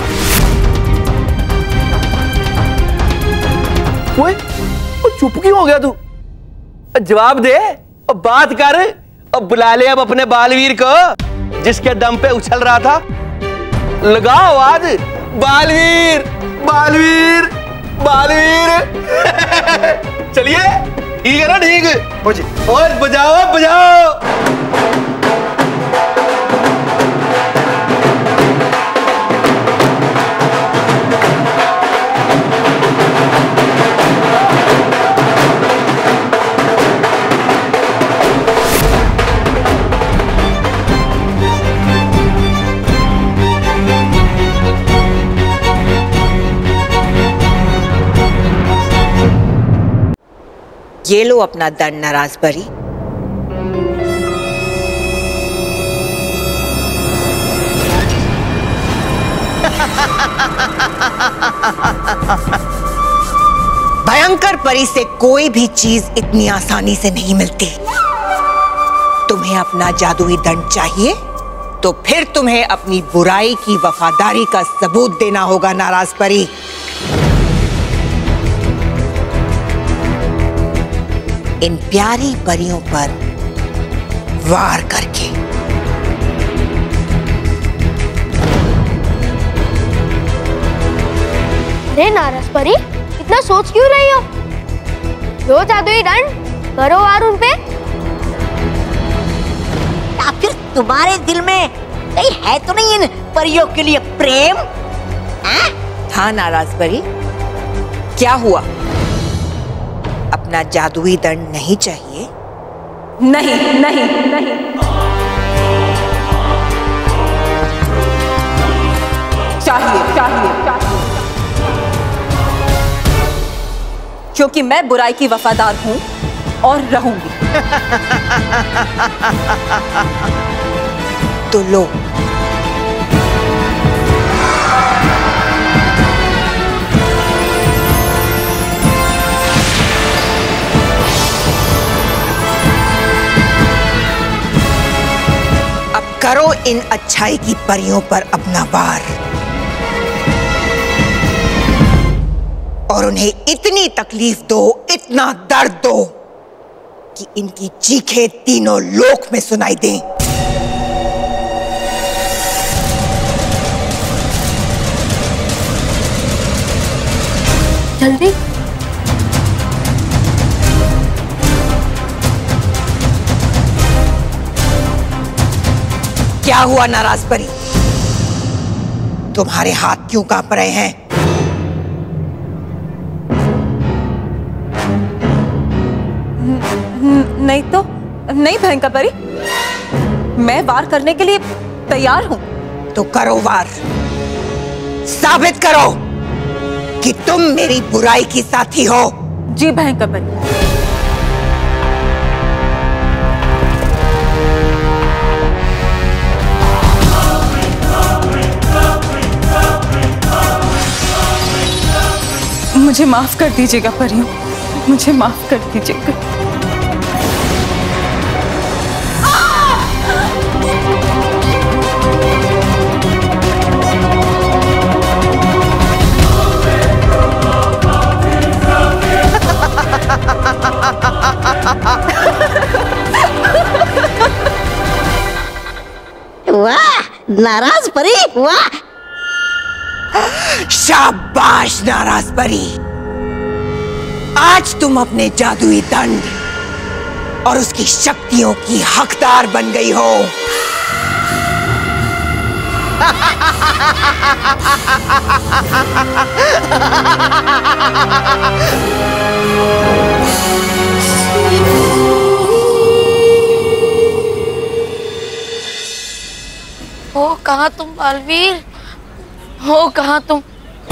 ओए, वो चुप क्यों हो गया तू? जवाब दे और बात कर, और बुला ले अब अपने बालवीर को जिसके दम पे उछल रहा था। लगाओ आवाज, बालवीर, बालवीर, बालवीर। चलिए, ठीक है ना? ठीक, और बजाओ बजाओ। ये लो अपना दंड नाराज परी। भयंकर परी से कोई भी चीज इतनी आसानी से नहीं मिलती। तुम्हें अपना जादुई दंड चाहिए तो फिर तुम्हें अपनी बुराई की वफादारी का सबूत देना होगा नाराज परी। इन प्यारी परियों पर वार करके। अरे नाराज परी, इतना सोच क्यों रही हो? लो जादुई दंड, करो वार उन पे। या फिर तुम्हारे दिल में कहीं है तो नहीं इन परियों के लिए प्रेम? हाँ नाराज परी, क्या हुआ? अपना जादुई दंड नहीं चाहिए? नहीं नहीं नहीं। चाहिए चाहिए चाहिए, क्योंकि मैं बुराई की वफादार हूं और रहूंगी। तो लो। अब करो इन अच्छाई की परियों पर अपना वार और उन्हें इतनी तकलीफ दो, इतना दर्द दो कि इनकी चीखें तीनों लोक में सुनाई दें। जल्दी। क्या हुआ नाराज परी? तुम्हारे हाथ क्यों कांप रहे हैं? नहीं तो नहीं भयंकर परी, मैं वार करने के लिए तैयार हूं। तो करो वार, साबित करो कि तुम मेरी बुराई की साथी हो। जी भयंकर परी। मुझे माफ कर दीजिएगा परियों, मुझे माफ कर दीजिएगा। वाह नाराज परी, वाह। शाबाश नाराज परी, आज तुम अपने जादुई दंड और उसकी शक्तियों की हकदार बन गई हो। हो कहाँ तुम बालवीर, हो कहाँ तुम?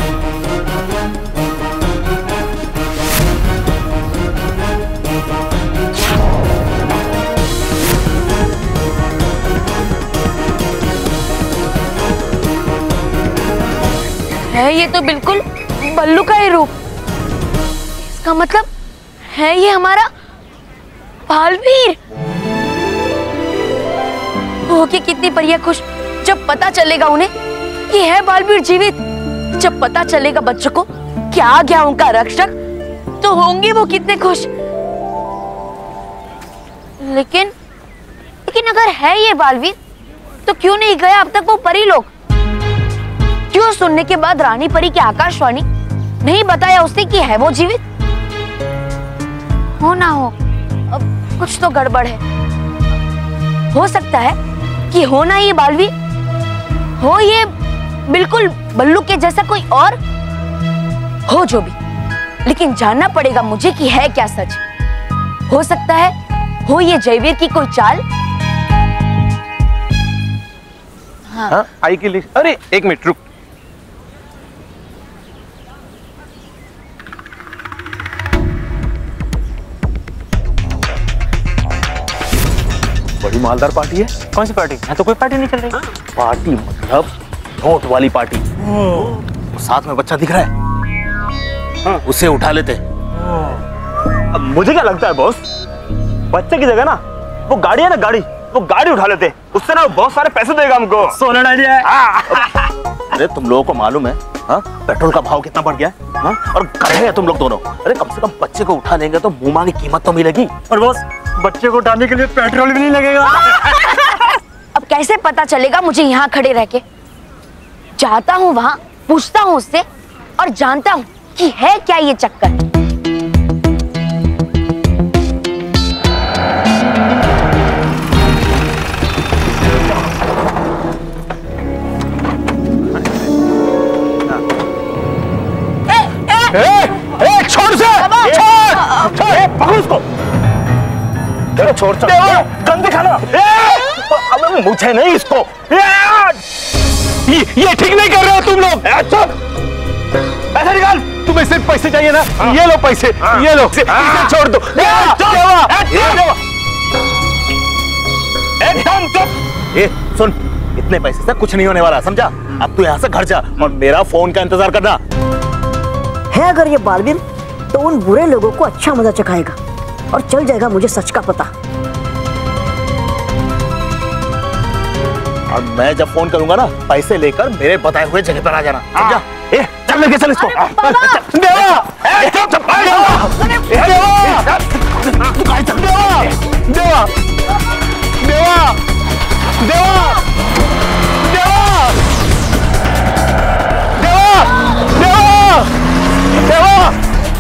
है ये तो बिल्कुल बल्लू का ही रूप। इसका मतलब है ये हमारा बालवीर। होगी कितनी परियां खुश जब पता चलेगा उन्हें कि है बालवीर जीवित। जब पता चलेगा बच्चों को क्या आ गया उनका रक्षक, तो होंगे वो कितने खुश। लेकिन लेकिन अगर है ये बालवीर, तो क्यों नहीं गया अब तक वो परीलोक? क्यों सुनने के बाद रानी परी की आकाशवाणी नहीं बताया उसने कि है वो जीवित? हो ना हो, अब कुछ तो गड़बड़ है। हो सकता है कि हो ना ये बालवीर, हो ये बिल्कुल बल्लू के जैसा कोई और हो। जो भी, लेकिन जानना पड़ेगा मुझे कि है क्या सच। हो सकता है हो ये जयवीर की कोई चाल। हाँ, हाँ आई की लिस्ट। अरे एक मिनट रुक। बड़ी मालदार पार्टी है। कौन सी पार्टी? यहाँ तो कोई पार्टी नहीं चल रही। पार्टी मतलब नोट वाली पार्टी। वो साथ में बच्चा दिख रहा है, हाँ। उसे उठा लेते। अब मुझे क्या लगता है बॉस, बच्चे की जगह ना वो गाड़ी है ना, गाड़ी वो गाड़ी उठा लेते, उससे ना बहुत सारे पैसे देगा हमको। सोना आइडिया है। अरे तुम लोगों को मालूम है हाँ पेट्रोल का भाव कितना बढ़ गया है हाँ? और गधे हैं तुम लोग दोनों। अरे कम से कम बच्चे को उठा देंगे तो मुंह मांगी कीमत तो मिलेगी। और बस बच्चे को उठाने के लिए पेट्रोल भी नहीं लगेगा। अब कैसे पता चलेगा मुझे यहाँ खड़े रह के? जाता हूँ वहां, पूछता हूँ उससे और जानता हूँ कि है क्या ये चक्कर। ए, ए, छोड़ से, छोड़, छोड़, पकड़ उसको। चलो छोड़, छोड़, गंदे खाना। अबे मुझे नहीं इसको। ये, ये ठीक नहीं कर रहे हो तुम लोग। पैसे निकाल। तुम्हें सिर्फ पैसे चाहिए ना? ये लो पैसे, ये लो। इसे छोड़ दो। एकदम चुप। ये सुन, इतने पैसे से कुछ नहीं होने वाला, समझा? अब तू यहाँ से घर जा और मेरा फोन का इंतजार करना। है अगर ये बालवीर तो उन बुरे लोगों को अच्छा मजा चखाएगा और चल जाएगा मुझे सच का पता। और मैं जब फोन करूंगा ना पैसे लेकर मेरे बताए हुए जगह पर आ जाना, समझा? ए, चल लेके चल इसको। देवा, ए, चुप, चुप, देवा, देवा, देवा, देवा, देवा, देवा।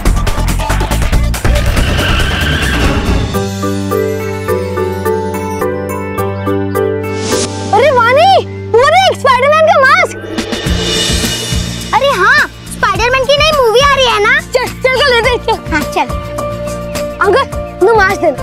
अरे वानी, पूरे एक स्पाइडरमैन का मास्क। अरे हाँ, स्पाइडरमैन की नई मूवी आ रही है ना? चल चल कर लेते हैं। हाँ चल। अंकल, तू मास्क दे।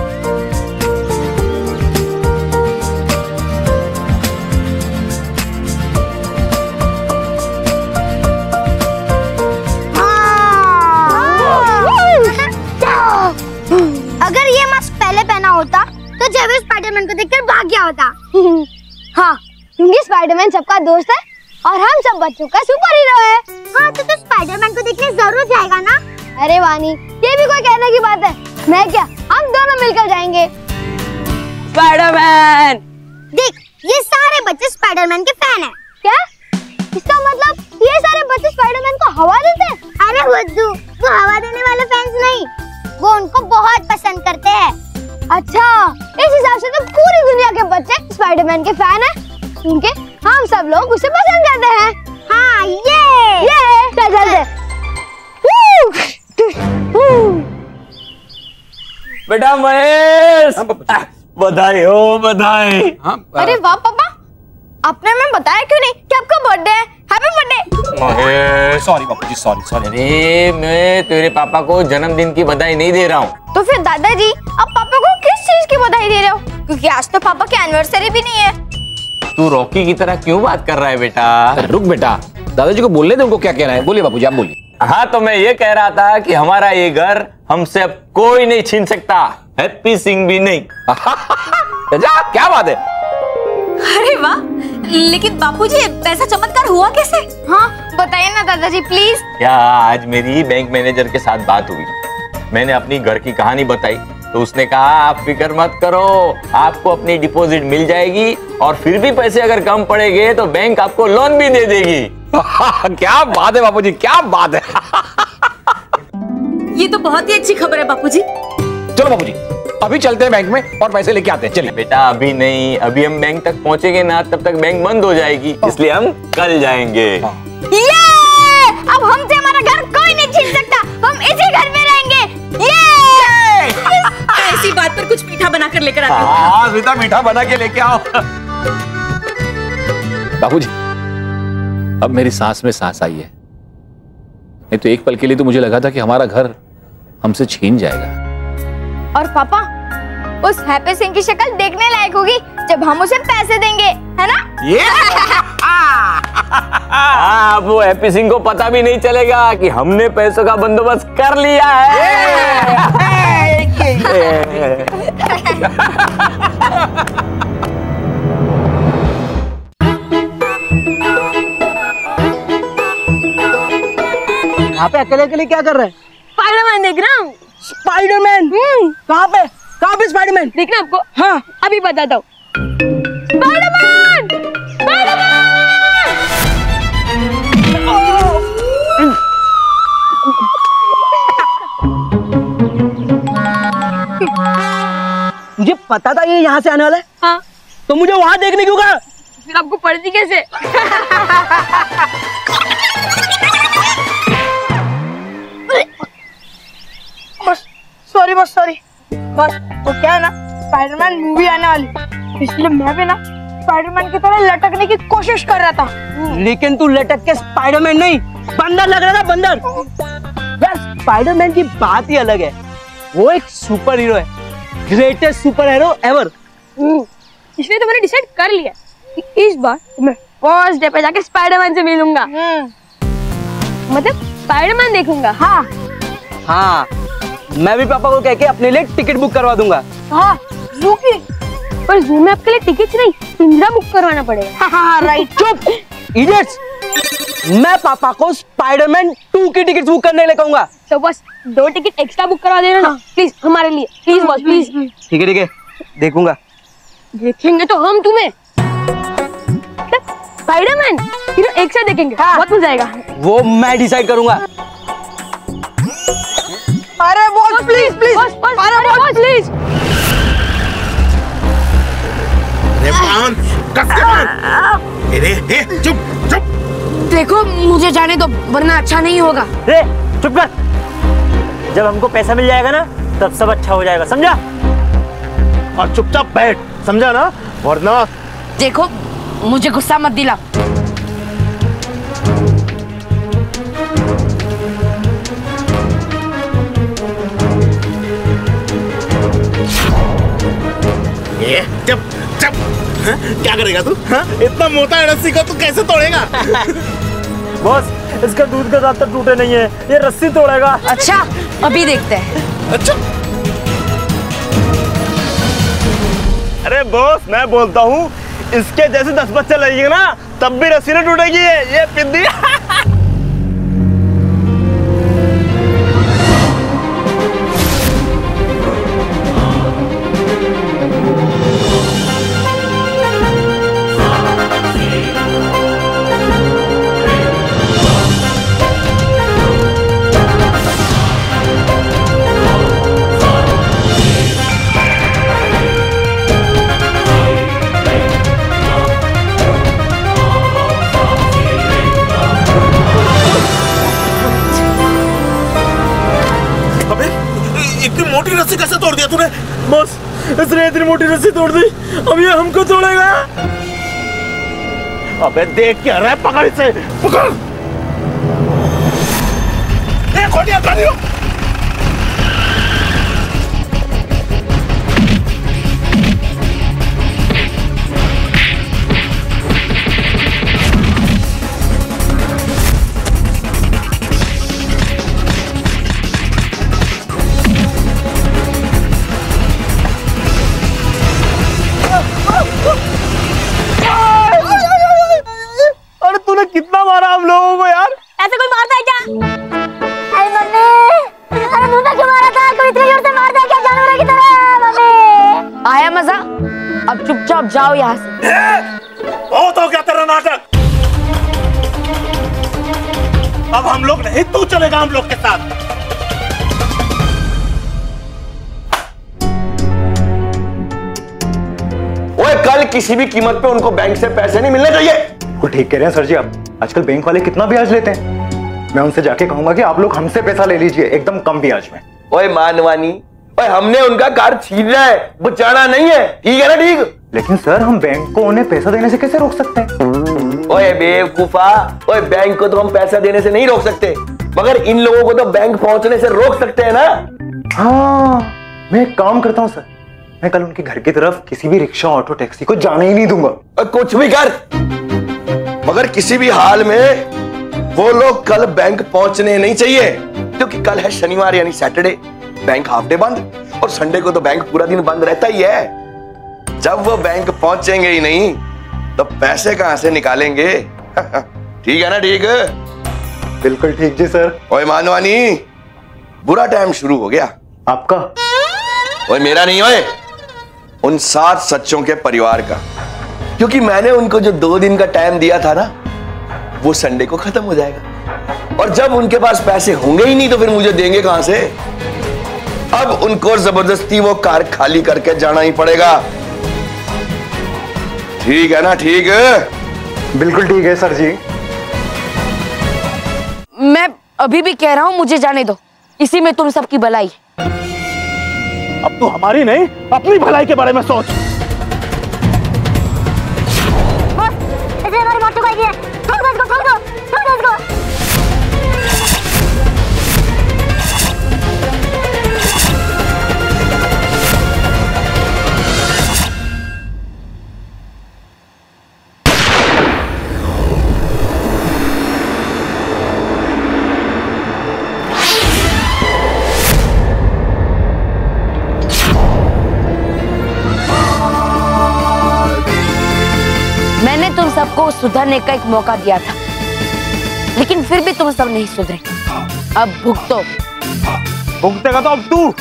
अगर ये मास्क पहले पहना होता तो जब स्पाइडरमैन को देखकर भाग गया होता। हाँ, क्योंकि स्पाइडरमैन सबका दोस्त है और हम सब बच्चों का सुपर हीरो है। हाँ, तो तू स्पाइडरमैन को देखने जरूर जाएगा ना? अरे वानी, ये भी कोई कहने की बात है? मैं क्या, हम दोनों मिलकर जाएंगे। स्पाइडरमैन! देख, ये सारे बच्चे स्पाइडरमैन के फैन हैं। क्या? इसका मतलब ये सारे बच्चे स्पाइडरमैन को हवा देते हैं? अरे बुद्धू, वो हवा देने वाले फैंस नहीं, वो उनको बहुत पसंद करते हैं। अच्छा, इस हिसाब से तो पूरी दुनिया के बच्चे स्पाइडरमैन के फैन हैं, क्योंकि हम सब लोग उसे पसंद करते हैं। हाँ, ये ये चल चल दे। बेटा महेश, बधाई हो, बधाई। अरे वाह पापा, आपने हमें बताया क्यों नहीं कि आपका बर्थडे है? Happy birthday. सॉरी बापूजी, सॉरी सॉरी। अरे मैं तेरे पापा को जन्मदिन की बधाई नहीं दे रहा हूँ। तो फिर दादाजी, अब पापा को किस चीज की बधाई दे रहे हो? क्योंकि आज तो पापा की एनिवर्सरी भी नहीं है। तू रॉकी की तरह क्यों बात कर रहा है बेटा? रुक बेटा, दादाजी को बोलने दे, उनको क्या कहना है। बोलिए बापूजी, आप बोलिए। हाँ, तो मैं ये कह रहा था कि हमारा ये घर हमसे अब कोई नहीं छीन सकता, हैप्पी सिंह भी नहीं। क्या बात है? अरे वाह, लेकिन बापूजी ऐसा चमत्कार हुआ कैसे? हाँ बताइए ना दादाजी प्लीज। क्या आज मेरी बैंक मैनेजर के साथ बात हुई, मैंने अपनी घर की कहानी बताई तो उसने कहा आप फिक्र मत करो, आपको अपनी डिपॉजिट मिल जाएगी और फिर भी पैसे अगर कम पड़ेंगे तो बैंक आपको लोन भी दे देगी। क्या बात है बापूजी, क्या बात है। ये तो बहुत ही अच्छी खबर है बापूजी। चलो बापूजी, अभी चलते हैं बैंक में और पैसे लेके आते हैं। चलिए बेटा, अभी नहीं, अभी हम बैंक तक पहुंचेंगे ना तब तक बैंक बंद हो जाएगी, इसलिए हम कल जाएंगे। ये! अब हमसे हमारा घर कोई नहीं छीन सकता, हम इसी घर में रहेंगे। ये! ऐसी बात पर कुछ मीठा बना कर लेकर आते हैं। हाँ, मीठा मीठा बना के लेके आओ। बापूजी, अब मेरी सांस में सांस आई है, नहीं तो एक पल के लिए तो मुझे लगा था कि हमारा घर हमसे छीन जाएगा। और पापा, उस हैप्पी सिंह की शक्ल देखने लायक होगी जब हम उसे पैसे देंगे, है ना? ये हाँ, वो हैप्पी सिंह को पता भी नहीं चलेगा कि हमने पैसों का बंदोबस्त कर लिया है। यहाँ पे अकेले अकेले क्या कर रहे हैं? स्पाइडरमैन देख रहा हूँ। स्पाइडरमैन? कहाँ पे? कहाँ पे स्पाइडरमैन? देखना आपको। हाँ, अभी बताता हूँ। तुझे पता था ये यहाँ से आने वाला है? हाँ। तो मुझे वहां देखने क्यों कहा? फिर आपको पढ़ती कैसे? बस सॉरी बस सॉरी बस। तो क्या है ना, स्पाइडरमैन मूवी आने वाली, इसलिए मैं भी ना स्पाइडरमैन की तरह लटकने की कोशिश कर रहा था। लेकिन तू लटक के स्पाइडरमैन नहीं, बंदर लग रहा था, बंदर। यार स्पाइडरमैन की बात ही अलग है, वो एक सुपर हीरो है, ग्रेटेस्ट सुपर हीरो एवर। इसलिए तो मैंने डिसाइड कर लिया कि इस बार मैं फर्स्ट डे पे जाके स्पाइडरमैन से मिलूंगा, मतलब स्पाइडरमैन देखूंगा। हाँ हाँ, मैं भी पापा को कह के अपने लिए टिकट बुक करवा दूंगा। हाँ जू की, पर जू में आपके लिए टिकट नहीं, पिंजरा बुक करवाना पड़ेगा। हाँ राइट। चुप इडियट्स, मैं पापा को स्पाइडरमैन टू की टिकट बुक करने ले कहूंगा। तो बस दो टिकट एक्स्ट्रा बुक करवा देना ना प्लीज, हमारे लिए प्लीज बॉस प्लीज। ठीक है ठीक है, देखूंगा। देखेंगे तो हम तुम्हें स्पाइडरमैन हीरो एक साथ देखेंगे। हाँ। बहुत मजा आएगा। वो मैं डिसाइड करूंगा। अरे बॉस प्लीज प्लीज, अरे बॉस प्लीज। चुप चुप। देखो मुझे जाने दो वरना अच्छा नहीं होगा। रे चुप कर, जब हमको पैसा मिल जाएगा ना तब सब अच्छा हो जाएगा, समझा? और चुपचाप बैठ, समझा ना, वरना। देखो मुझे गुस्सा मत दिला। ये जब जब हा? क्या करेगा तू? हा? इतना मोटा है रस्सी का, तू कैसे तोड़ेगा? बॉस इसका दूध का दांत टूटे नहीं है, ये रस्सी तोड़ेगा। अच्छा अभी देखते हैं। अच्छा अरे बॉस मैं बोलता हूँ, इसके जैसे दस बच्चे लगेंगे ना तब भी रस्सी नहीं टूटेगी। ये ये पिद्दी। मोटी रस्सी कैसे तोड़ दिया तूने? बॉस इसने इतनी मोटी रस्सी तोड़ दी, अब ये हमको तोड़ेगा। अबे देख क्या रहा है, पकड़ इसे, पकड़। ए खोटिया कर लो। कितना मारा हम लोगों को यार? ऐसे कोई मारता है क्या? अरे मम्मी, अरे मुझे क्यों मारा था? कोई इतने जोर से मारता है क्या जानवरों की तरह? मम्मी आया मजा, अब चुपचाप जाओ यहाँ से। बहुत हो गया तेरा नाटक, अब हम लोग नहीं, तू चलेगा हम लोग के साथ। ओए कल किसी भी कीमत पे उनको बैंक से पैसे नहीं मिलने चाहिए। वो ठीक कह रहे हैं सर जी, आप आजकल बैंक वाले कितना ब्याज लेते हैं। मैं उनसे जाके कहूंगा कि आप लोग हमसे पैसा ले लीजिए एकदम कम ब्याज में। ओए मानवानी, ओए हमने उनका कार छीनना है, बचाना नहीं है, ठीक है ना? ठीक। लेकिन सर हम बैंक को उन्हें पैसा देने से कैसे रोक सकते हैं? ओए बेवकूफा, ओए बैंक को तो हम पैसा देने से नहीं रोक सकते, मगर इन लोगों को तो बैंक पहुंचने से रोक सकते हैं ना। हाँ मैं एक काम करता हूँ सर, मैं कल उनके घर की तरफ किसी भी रिक्शा ऑटो टैक्सी को जाने ही नहीं दूंगा। और कुछ भी कर, मगर किसी भी हाल में वो लोग कल बैंक पहुंचने नहीं चाहिए, क्योंकि कल है शनिवार यानी सैटरडे, बैंक हाफ डे बंद, और संडे को तो बैंक पूरा दिन बंद रहता ही है। जब वो बैंक पहुंचेंगे ही नहीं तो पैसे कहां से निकालेंगे? ठीक है ना? ठीक है, बिल्कुल ठीक जी सर। ओए मानवानी, बुरा टाइम शुरू हो गया। आपका? ओए मेरा नहीं, ओए उन सात सच्चों के परिवार का, क्योंकि मैंने उनको जो दो दिन का टाइम दिया था ना, वो संडे को खत्म हो जाएगा, और जब उनके पास पैसे होंगे ही नहीं तो फिर मुझे देंगे कहां से? अब उनको जबरदस्ती वो कार खाली करके जाना ही पड़ेगा। ठीक है ना? ठीक है, बिल्कुल ठीक है सर जी। मैं अभी भी कह रहा हूँ मुझे जाने दो, इसी में तुम सबकी भलाई। अब तू हमारी नहीं अपनी भलाई के बारे में सोच। ऐसे हमारे मोटू भाई है, ठोक दो इसको, ठोक दो, ठोक दो इसको। मैंने तुम सबको सुधरने का एक मौका दिया था, लेकिन फिर भी तुम सब नहीं सुधरे। अब भुगतो। भुगतेगा तो अब तू।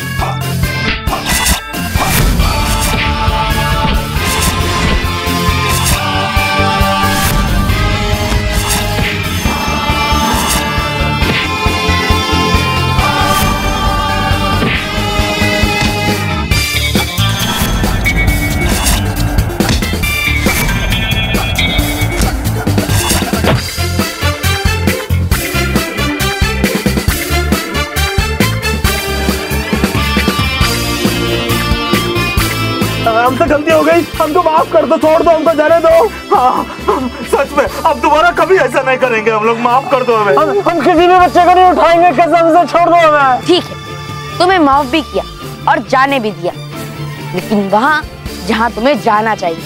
हमसे गलती हो गई, हमको माफ कर दो, छोड़ दो, हमको जाने दो। हाँ, सच में अब दोबारा कभी ऐसा नहीं करेंगे हम लोग, माफ कर दो हमें। हम, हम किसी भी बच्चे को नहीं उठाएंगे, कसम से, छोड़ दो हमें। ठीक है, तुम्हें माफ भी किया और जाने भी दिया, लेकिन वहां जहां तुम्हें जाना चाहिए।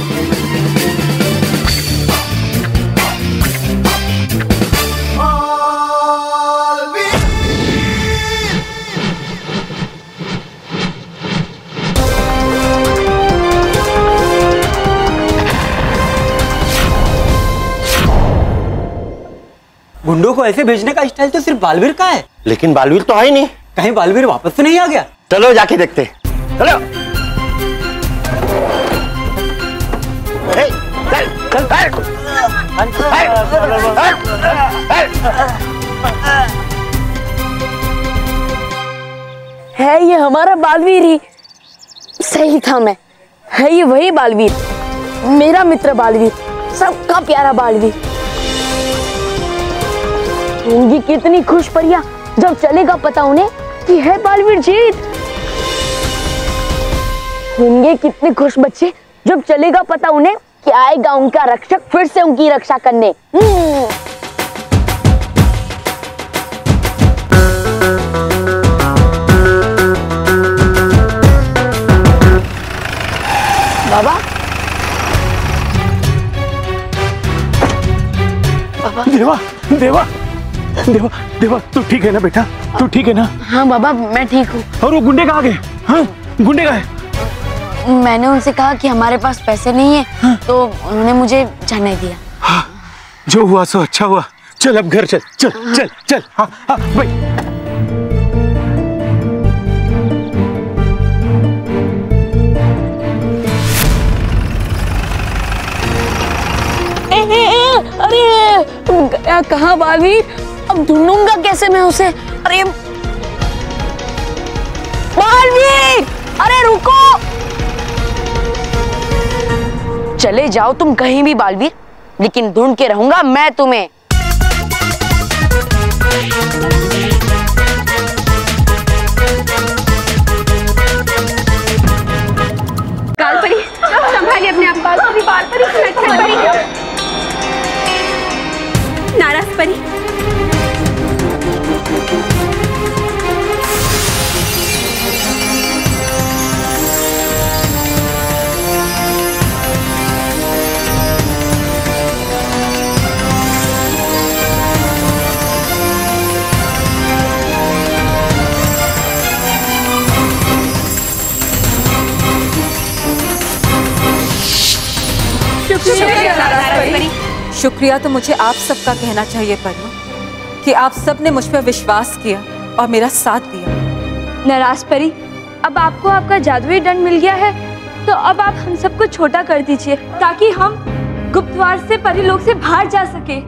गुंडों को ऐसे भेजने का स्टाइल तो सिर्फ बालवीर का है। लेकिन बालवीर तो है ही नहीं। कहीं बालवीर वापस से नहीं आ गया? चलो जाके देखते। चलो। चल, चल, है ये हमारा बालवीर ही। सही था मैं, है ये वही बालवीर, मेरा मित्र बालवीर, सबका प्यारा बालवीर। होंगी कितनी खुश परियां जब चलेगा पता उन्हें कि है बालवीर जीत। होंगे कितने खुश बच्चे जब चलेगा पता उन्हें कि आएगा उनका रक्षक फिर से उनकी रक्षा करने। बाबा, बाबा, देवा, देवा, देवा, देवा, तू ठीक है ना बेटा? तू ठीक है ना? हाँ बाबा, मैं ठीक हूँ। और वो गुंडे कहाँ गए? हाँ, गुंडे कहाँ हैं? मैंने उनसे कहा कि हमारे पास पैसे नहीं है, हाँ? तो उन्होंने मुझे जाने दिया। हाँ, जो हुआ सो अच्छा हुआ। चल अब घर चल, चल, हाँ। चल, चल, हाँ, हाँ, भाई। अरे गया कहाँ बालवीर? अब ढूंढूंगा कैसे मैं उसे? अरे बालवीर, अरे रुको! चले जाओ तुम कहीं भी बालवीर, लेकिन ढूंढ के रहूंगा मैं तुम्हें। बाल परी, संभालिए अपने आप। बाल परी, बाल परी, सुरक्षा परी, नाराज परी। शुक्रिया तो मुझे आप सबका कहना चाहिए परियों, कि आप सब ने मुझ पर विश्वास किया और मेरा साथ दिया। नाराज परी, अब आपको आपका जादुई दंड मिल गया है, तो अब आप हम सबको छोटा कर दीजिए ताकि हम गुप्तवार से परिलोक से बाहर जा सके।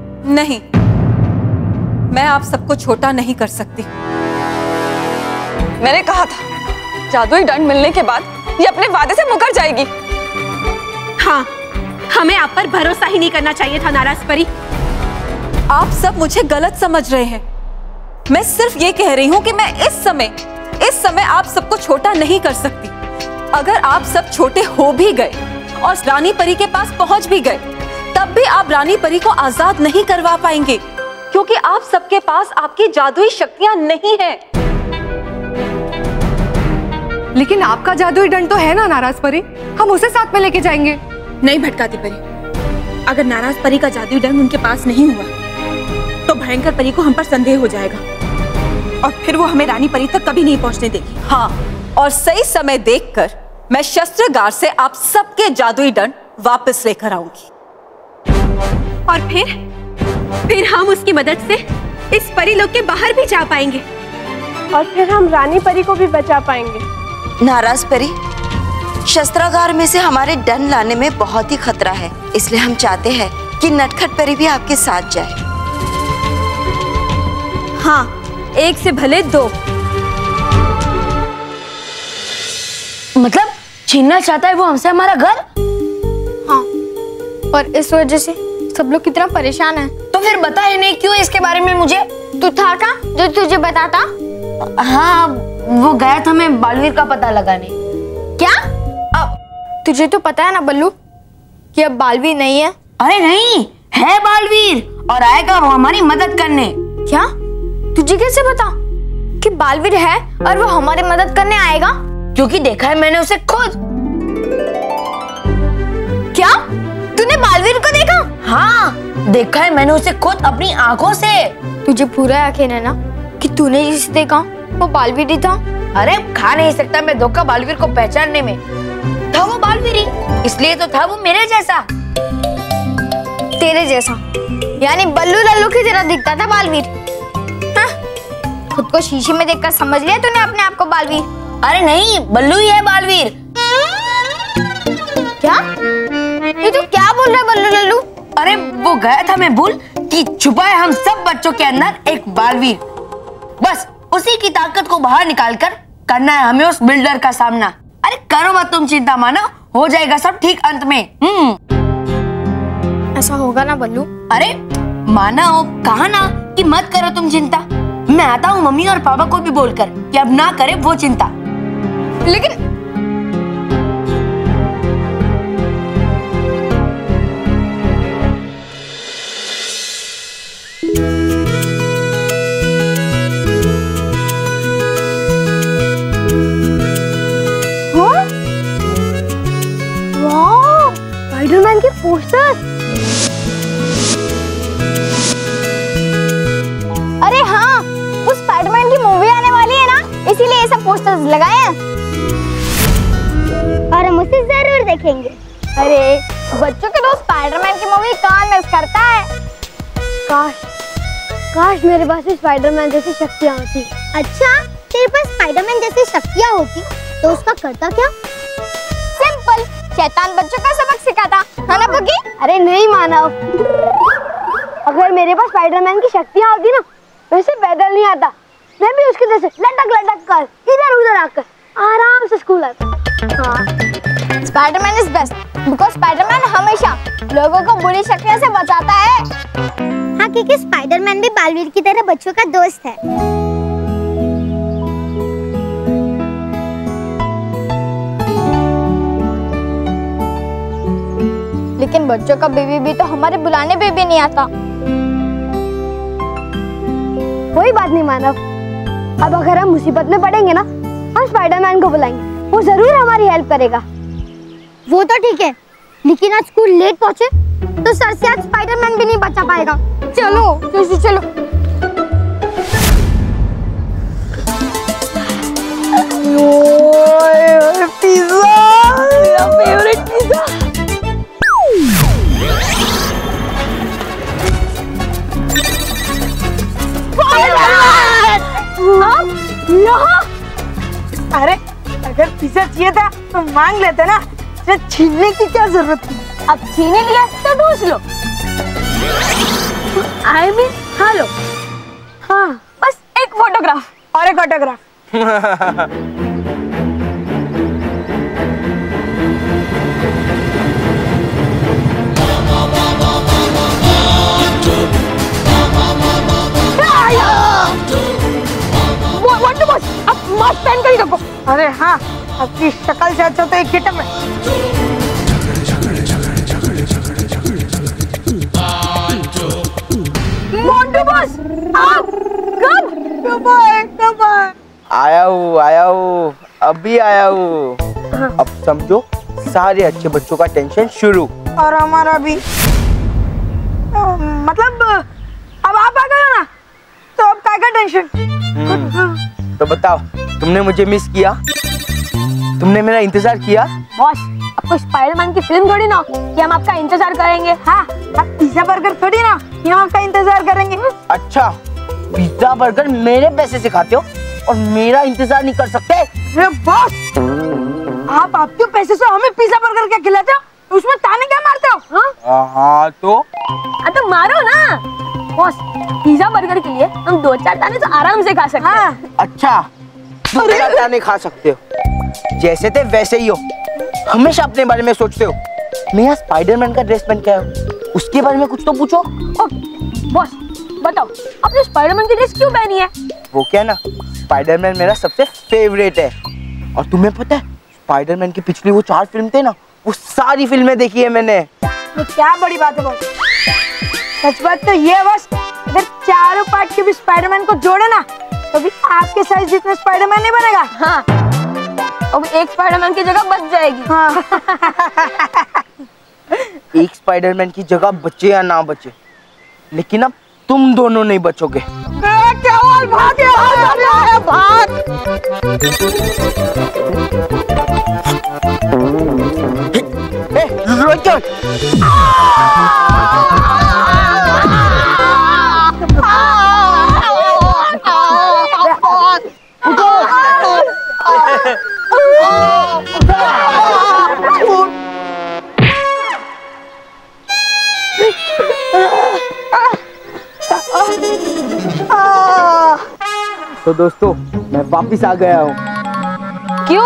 नहीं, मैं आप सबको छोटा नहीं कर सकती। मैंने कहा था जादुई दंड मिलने के बाद ये अपने वादे से मुकर जाएगी। हाँ, हमें आप पर भरोसा ही नहीं करना चाहिए था नाराज परी। आप सब मुझे गलत समझ रहे हैं। मैं सिर्फ ये कह रही हूँ कि मैं इस समय इस समय आप सबको छोटा नहीं कर सकती। अगर आप सब छोटे हो भी गए और रानी परी के पास पहुंच भी गए, तब भी आप रानी परी को आजाद नहीं करवा पाएंगे, क्योंकि आप सबके पास आपकी जादुई शक्तियां नहीं हैं। लेकिन आपका जादुई दंड तो है ना नाराज परी, हम उसे साथ में लेके जाएंगे। नहीं भटकाती परी, अगर नाराज परी का जादुई दंड उनके पास नहीं हुआ तो भयंकर परी को हम पर संदेह हो जाएगा और फिर वो हमें रानी परी तक कभी नहीं पहुंचने देगी। हाँ, और सही समय देखकर मैं शस्त्रागार से आप सबके जादुई दंड वापस लेकर आऊंगी। और फिर फिर हम उसकी मदद से इस परीलोक के बाहर भी जा पाएंगे और फिर हम रानी परी को भी बचा पाएंगे। नाराज परी, शस्त्रागार में से हमारे दंड लाने में बहुत ही खतरा है, इसलिए हम चाहते हैं कि नटखट परी भी आपके साथ जाए। हाँ, एक से भले दो। मतलब छीनना चाहता है वो हमसे हमारा घर? हाँ, और इस वजह से सब लोग कितना परेशान है। तो फिर बता ही नहीं क्यों इसके बारे में मुझे? तू था का जो तुझे बताता? हाँ, वो गया था मैं बालवीर का पता लगाने। क्या? अब तुझे तो पता है ना बल्लू कि अब बालवीर नहीं है। अरे नहीं, है बालवीर और आएगा वो हमारी मदद करने। क्या? तुझे कैसे पता कि बालवीर है और वो हमारी मदद करने आएगा? क्योंकि देखा है मैंने उसे खुद। क्या? तूने बालवीर को देखा? हाँ, देखा है मैंने उसे खुद अपनी आंखों से। तुझे पूरा यकीन है ना कि तूने जिसे देखा वो बालवीर ही था? अरे खा नहीं सकता मैं धोखा बालवीर को पहचानने में। था वो बालवीर ही, इसलिए तो था वो मेरे जैसा। तेरे जैसा? यानी बल्लू लल्लू की तरह दिखता था बालवीर? हाँ? खुद को शीशे में देखकर समझ लिया तूने अपने आप को बालवीर? अरे नहीं, बल्लू ही है बालवीर। क्या? ये तू क्या बोल रहा है बल्लू लल्लू? अरे वो गया था मैं भूल कि छुपा है हम सब बच्चों के अंदर एक बालवीर। बस उसी की ताकत को बाहर निकालकर करना है हमें उस बिल्डर का सामना। अरे करो मत तुम चिंता माना, हो जाएगा सब ठीक अंत में। हम्म, ऐसा होगा ना बल्लू? अरे माना हो, कहा ना कि मत करो तुम चिंता। मैं आता हूँ मम्मी और पापा को भी बोलकर कि अब ना करे वो चिंता। लेकिन स्पाइडरमैन के पोस्टर। अरे हाँ, उस स्पाइडरमैन की मूवी आने वाली है ना, इसीलिए ये सब पोस्टर्स लगाए हैं। और हम उसे जरूर देखेंगे। अरे बच्चों के दोस्त स्पाइडरमैन की मूवी कौन मिस करता है? काश काश मेरे पास भी स्पाइडरमैन जैसी शक्तियाँ होती। अच्छा, तेरे पास स्पाइडरमैन जैसी शक्तियाँ होती तो उसका करता क्या? सिंपल, शैतान बच्चों का सबक सिखाता, है ना बुग्गी? अरे नहीं मानव, अगर मेरे पास स्पाइडरमैन की शक्तियाँ होती ना, वैसे पैदल नहीं आता। मैं भी उसके जैसे लटक लटक कर इधर उधर आकर आराम से स्कूल आता। हाँ, Spiderman is best because Spiderman हमेशा लोगों को बुरी शक्तियों से बचाता है। हाँ, क्योंकि स्पाइडरमैन भी बालवीर की तरह बच्चों का दोस्त है। लेकिन बच्चों का बेबी भी तो हमारे बुलाने पे भी नहीं आता। कोई बात नहीं मानव, अब अगर हम मुसीबत में पड़ेंगे ना, हम स्पाइडरमैन को बुलाएंगे, वो जरूर हमारी हेल्प करेगा। वो तो ठीक है, लेकिन आज स्कूल लेट पहुंचे तो सर से आज स्पाइडरमैन भी नहीं बचा पाएगा। चलो जोशी चलो। पिज़्ज़ा, मेरा फेवरेट पिज़्ज़ा। यहाँ? अरे अगर पिज़्ज़ा चाहिए था तो मांग लेते ना, इसे छीनने की क्या जरूरत थी? अब छीने लिया तो दूस लो। I mean hello. हाँ, बस एक फोटोग्राफ और एक ऑटोग्राफ। मोंटू बॉस, अब मास्क पहन कर ही रखो। अरे हाँ, अपनी शक्ल से अच्छा तो एक गेटअप है। मोंटू बॉस, आप कब कब आए कब आए? आया हूँ आया हूँ अभी आया हूँ। अब समझो सारे अच्छे बच्चों का टेंशन शुरू। और हमारा भी। मतलब अब आप आ गए ना, तो अब क्या का टेंशन? तो बताओ, तुमने मुझे मिस किया? तुमने मेरा इंतजार किया? बॉस, आपको स्पाइडरमैन की फिल्म थोड़ी ना कि हम आपका इंतजार करेंगे। हाँ, आप पिज्जा बर्गर थोड़ी ना कि हम आपका इंतजार करेंगे। अच्छा, पिज्जा बर्गर मेरे पैसे से खाते हो और मेरा इंतजार नहीं कर सकते? अरे बॉस, आप आपके पैसे से हमें पिज्जा बर्गर क्या खिलाते हो? उसमें ताने क्या मारते हो? हाँ हाँ तो हाँ तो मारो ना बॉस। पिज्जा बर्गर के लिए हम दो चार ताने तो आराम से खा सकते हैं। अच्छा, दो चार ताने खा सकते हो, जैसे थे वैसे ही हो, हमेशा अपने बारे में सोचते हो। मैं यहाँ स्पाइडरमैन का ड्रेस पहन के आया हूँ, उसके बारे में कुछ तो पूछो। बॉस बताओ, आपने स्पाइडरमैन की ड्रेस क्यों पहनी है? वो क्या ना, स्पाइडरमैन मेरा सबसे फेवरेट है। और तुम्हें पता है, स्पाइडरमैन की पिछली वो चार फिल्म थे ना, वो सारी फिल्में देखी है मैंने। तो क्या बड़ी बात है बॉस। सच बात तो ये है बॉस, अगर चारों पार्ट के भी स्पाइडरमैन को जोड़े ना, तो भी आपके साइज जितना स्पाइडरमैन नहीं बनेगा। हाँ, अब एक स्पाइडरमैन की जगह बच जाएगी। हाँ। एक स्पाइडरमैन की जगह बचे या ना बचे, लेकिन अब तुम दोनों नहीं बचोगे। केवल भाग भाग भाग। रोहित, तो दोस्तों, मैं वापिस आ गया हूँ। क्यों?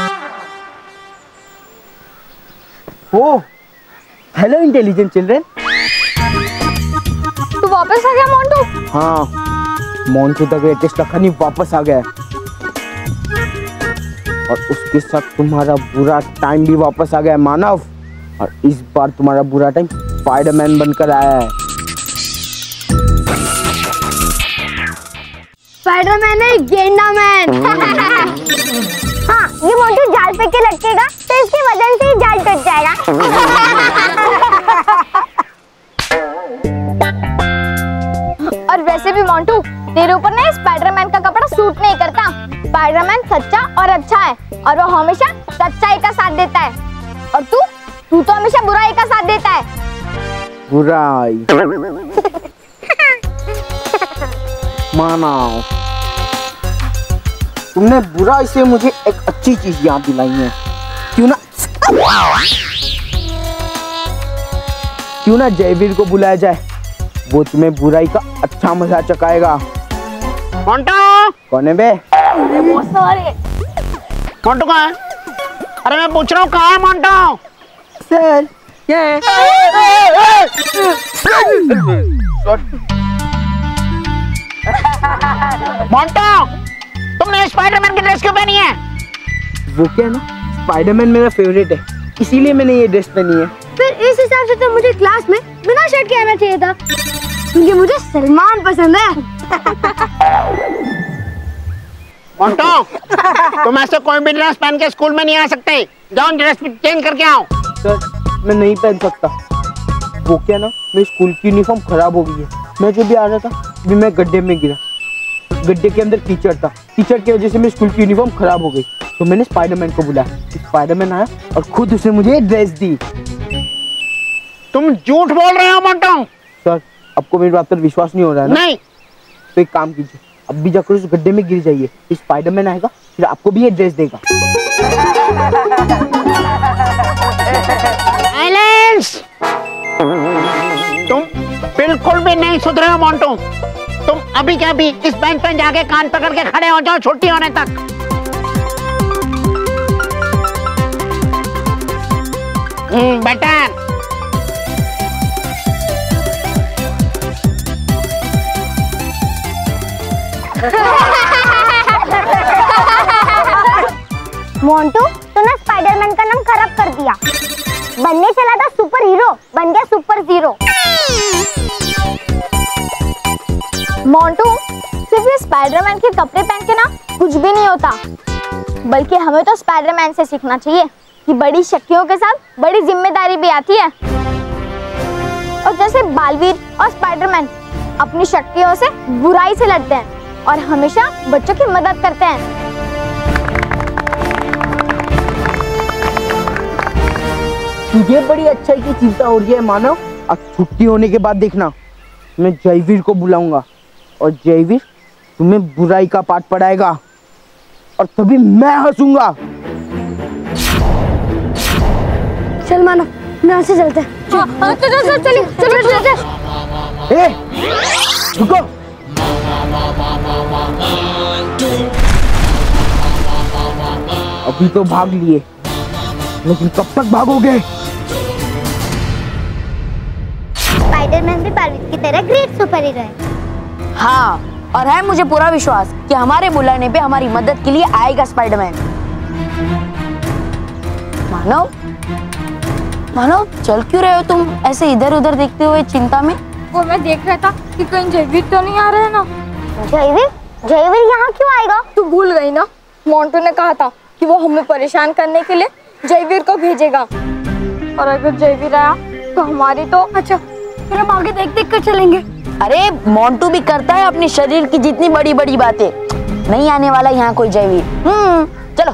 हो, हेलो इंटेलिजेंट चिल्ड्रन। तू वापस आ गया मोंटू? हाँ, मोंटू द ग्रेटेस्ट लखानी वापस आ गया है। और उसके साथ तुम्हारा बुरा टाइम भी वापस आ गया है मानव। और इस बार तुम्हारा बुरा टाइम स्पाइडरमैन बनकर आया है। स्पाइडरमैन है गेंडा मैन। हाँ, ये मोंटू जाल पे के लटकेगा तो इसकी वजह से ही जाल टूट जाएगा। और वैसे भी मोंटू, तेरे ऊपर ना स्पाइडरमैन का कपड़ा सूट नहीं करता। स्पाइडरमैन सच्चा और अच्छा है, और वो हमेशा सच्चाई का साथ देता है। और तू तू तो हमेशा बुराई का साथ देता है। बुराई माना, तुमने बुराई से मुझे एक अच्छी चीज याद दिलाई है। क्यों ना क्यों ना जयवीर को बुलाया जाए, वो तुम्हें बुराई का अच्छा मजा चखाएगा। मोंटू कौन है बे? मोंटू कहाँ है? अरे मैं पूछ रहा हूँ कहाँ है मोंटू? सर क्या है? मोंटू, तुमने स्पाइडरमैन की ड्रेस क्यों पहनी है? वो क्या ना, स्पाइडरमैन मेरा फेवरेट है, इसीलिए मैंने ये ड्रेस पहनी है। फिर इस हिसाब से तो मुझे क्लास में बिना शर्ट के आना चाहिए था, क्योंकि मुझे सलमान पसंद है। मोंटू, तुम ऐसे कोई भी ड्रेस पहन के स्कूल में नहीं आ सकते। जाओ ड्रेस चेंज करके आओ। सर, मैं नहीं पहन सकता। वो क्या ना, मेरी स्कूल की यूनिफॉर्म खराब हो गई है। मैं जो भी आ रहा था, भी मैं गड्ढे में गिरा। गड्ढे के अंदर कीचड़ था, कीचड़ की वजह से मेरी स्कूल की यूनिफॉर्म खराब हो गई। तो मैंने स्पाइडरमैन को बुलाया, स्पाइडरमैन आया और खुद उसने मुझे ड्रेस दी। तुम झूठ बोल रहे हो मोंटू। सर, आपको मेरी बात पर विश्वास नहीं हो रहा है ना? नहीं। तो एक काम कीजिए, अब भी जाकर उस गड्ढे में गिर जाइए, स्पाइडरमैन आएगा, फिर आपको भी ये ड्रेस देगा। साइलेंस! तुम बिल्कुल भी नहीं सुधरे हो मोंटू। तुम अभी क्या अभी इस बेंच पे जाके कान पकड़ के खड़े हो जाओ छुट्टी होने तक। हम्म बटन। मोंटू तूने स्पाइडरमैन का नाम खराब कर दिया। बनने चला था सुपर हीरो, बन गया सुपर जीरो। मोंटू सिर्फ ये स्पाइडरमैन के कपड़े पहन के ना कुछ भी नहीं होता, बल्कि हमें तो स्पाइडरमैन से सीखना चाहिए कि बड़ी शक्तियों के साथ बड़ी जिम्मेदारी भी आती है। और जैसे बालवीर और स्पाइडरमैन अपनी शक्तियों से बुराई से लड़ते हैं और हमेशा बच्चों की मदद करते हैं। तुझे बड़ी अच्छाई की चिंता हो रही है मानव। अब छुट्टी होने के बाद देखना, मैं जयवीर को बुलाऊंगा और जयवीर तुम्हें बुराई का पाठ पढ़ाएगा और तभी मैं हंसूंगा। चल मानव, यहाँ से चलते हैं। हाँ, चल चल चल चलिए चल चल चल। ए, रुको। अभी तो भाग लिए, लेकिन कब तक भागोगे? स्पाइडरमैन भी बालवीर की तरह ग्रेट सुपर हीरो है। हाँ, और है मुझे पूरा विश्वास कि हमारे बुलाने पे हमारी मदद के लिए आएगा स्पाइडरमैन। मानव, मानव चल क्यों रहे हो तुम ऐसे इधर उधर देखते हुए चिंता में? वो मैं देख रहा था कि कहीं जयवीर तो नहीं आ रहे हैं ना। जयवीर? जयवीर यहाँ क्यों आएगा? तू भूल गई ना, मोंटू ने कहा था कि वो हमें परेशान करने के लिए जयवीर को भेजेगा, और अगर जयवीर आया तो हमारी तो अच्छा फिर हम आगे देख देख कर चलेंगे। अरे मोंटू भी करता है अपने शरीर की जितनी बड़ी बड़ी बातें। नहीं आने वाला यहाँ कोई जयवीर। हम्म चलो।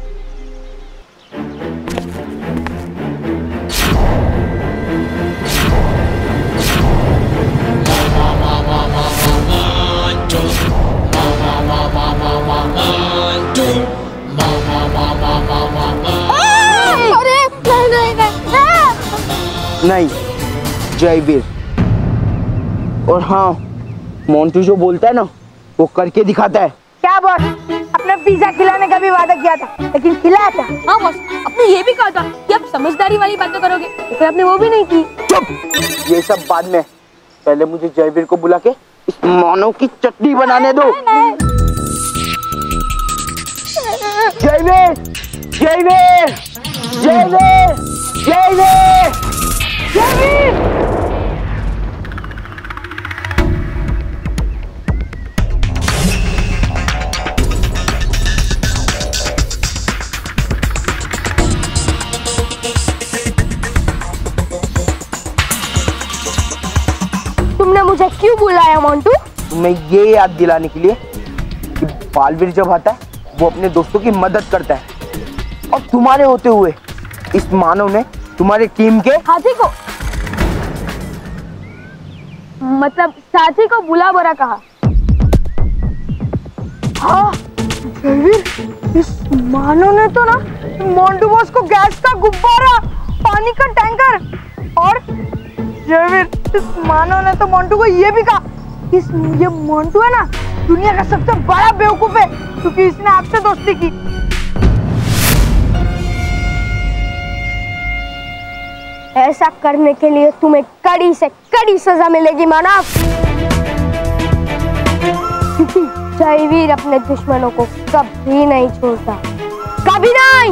नहीं जयवीर। और हाँ, मोंटू जो बोलता है ना वो करके दिखाता है। क्या बॉस, अपने पिज्जा खिलाने का भी वादा किया था, लेकिन खिलाया था? हाँ बॉस, आपने ये भी कहा था कि आप समझदारी वाली बातें करोगे, तो आपने वो भी नहीं की। चुप, ये सब बाद में, पहले मुझे जयवीर को बुला के इस मानव की चटनी बनाने दो। जयवीर, जयवीर, जयवीर, जयवीर, जयवीर। तुमने मुझे क्यों बुलाया मोंटू? तुम्हें ये याद दिलाने के लिए कि बालवीर जब आता है वो अपने दोस्तों की मदद करता है, और तुम्हारे होते हुए इस मानव ने तुम्हारी टीम के हाथी को, मतलब साथी को बुला बुरा कहा। हाँ, जयवीर, इस मानव ने तो ना मोंटू बॉस को गैस का गुब्बारा, पानी का टैंकर, और जयवीर, इस मानव ने तो मोंटू को ये भी कहा कि इस ये मोंटू है ना दुनिया का सबसे बड़ा बेवकूफ है, क्योंकि इसने आपसे दोस्ती की। ऐसा करने के लिए तुम्हें कड़ी से कड़ी सजा मिलेगी मानव, क्योंकि जयवीर अपने दुश्मनों को कभी नहीं छोड़ता, कभी नहीं।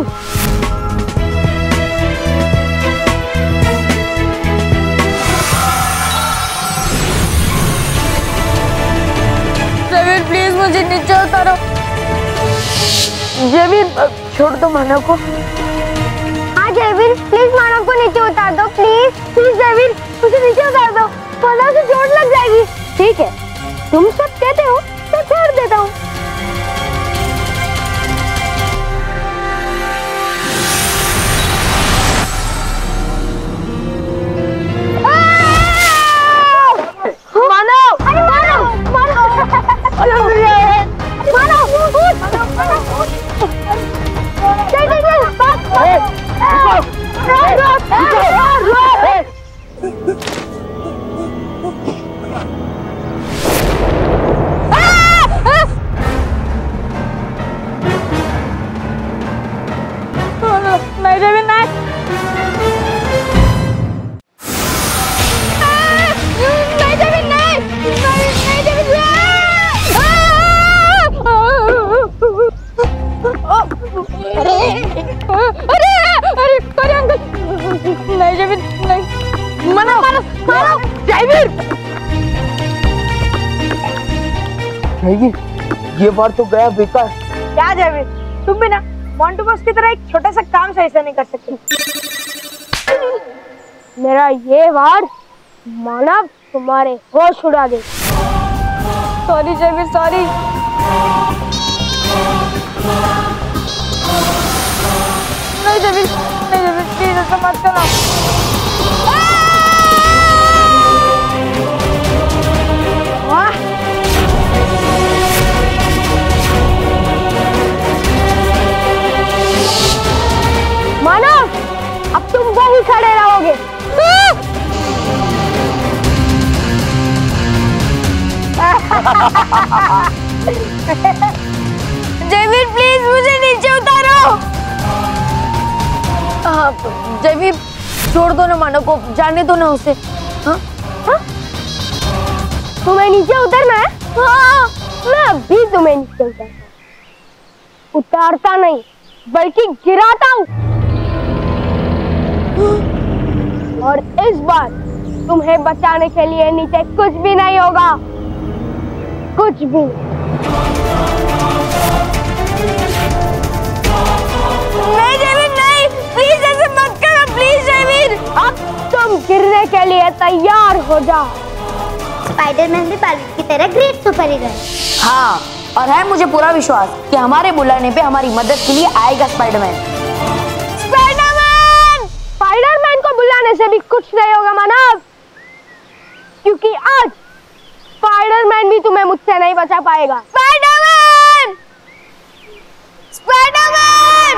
जयवीर प्लीज मुझे नीचे उतारो। जयवीर छोड़ दो मानव को। हाँ जयवीर, प्लीज मानव को नीचे उतार दो, प्लीज प्लीज जयवीर, मुझे नीचे उतार दो, वरना उसे चोट लग जाएगी। ठीक है, तुम सब कहते हो तो छोड़ देता हूँ। मानव, मानव, मानव, मानव, चल चल चल, बात ये बार तो गया बेकार। क्या जयवीर, तुम भी ना मोंटू बॉस की तरह एक छोटा सा काम सही से नहीं कर सकते। मेरा ये वार मानव तुम्हारे होश उड़ा दे। Sorry Jaiveer, sorry. नहीं जयवीर, नहीं जयवीर, प्लीज ऐसा मत करना। मानव, अब तुम वहीं खड़े रहोगे। जयवीर प्लीज मुझे नीचे उतारो। जयवीर छोड़ दो ना मानव को, जाने दो ना उसे। हाँ? हाँ? तुम्हें नीचे उतरना है? हाँ, मैं अभी तुम्हें नीचे उतारता उतारता नहीं बल्कि गिराता हूँ। और इस बार तुम्हें बचाने के लिए नीचे कुछ भी नहीं होगा, कुछ भी। नहीं जयवीर नहीं, प्लीज ऐसे मत करो, प्लीज जयवीर। अब तुम गिरने के लिए तैयार हो जाओ। स्पाइडरमैन भी बालवीर की तरह ग्रेट सुपर हीरो है। हाँ, और है मुझे पूरा विश्वास कि हमारे बुलाने पे हमारी मदद के लिए आएगा स्पाइडरमैन। स्पाइडरमैन! स्पाइडरमैन को बुलाने से भी कुछ नहीं होगा मानव, क्योंकि आज स्पाइडरमैन भी तुम्हें मुझसे नहीं बचा पाएगा। स्पाइडरमैन! स्पाइडरमैन!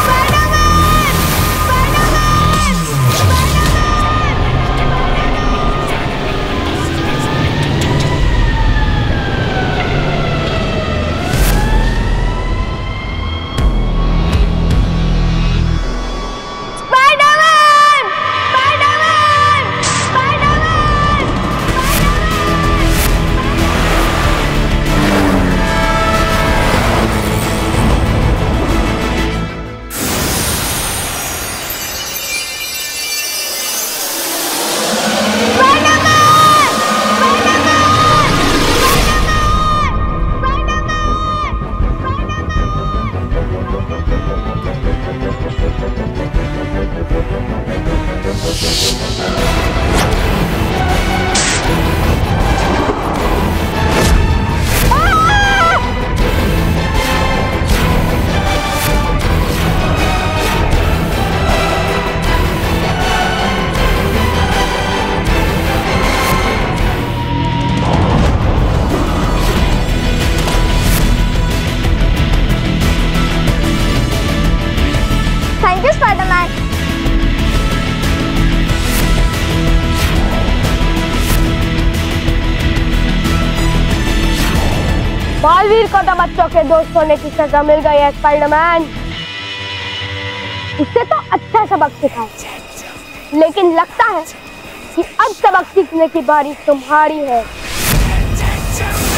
बालवीर को तो बच्चों के दोस्त होने की सजा मिल गई है स्पाइडरमैन। उसे तो अच्छा सबक सिखाया, लेकिन लगता है कि अब सबक सीखने की बारी तुम्हारी है।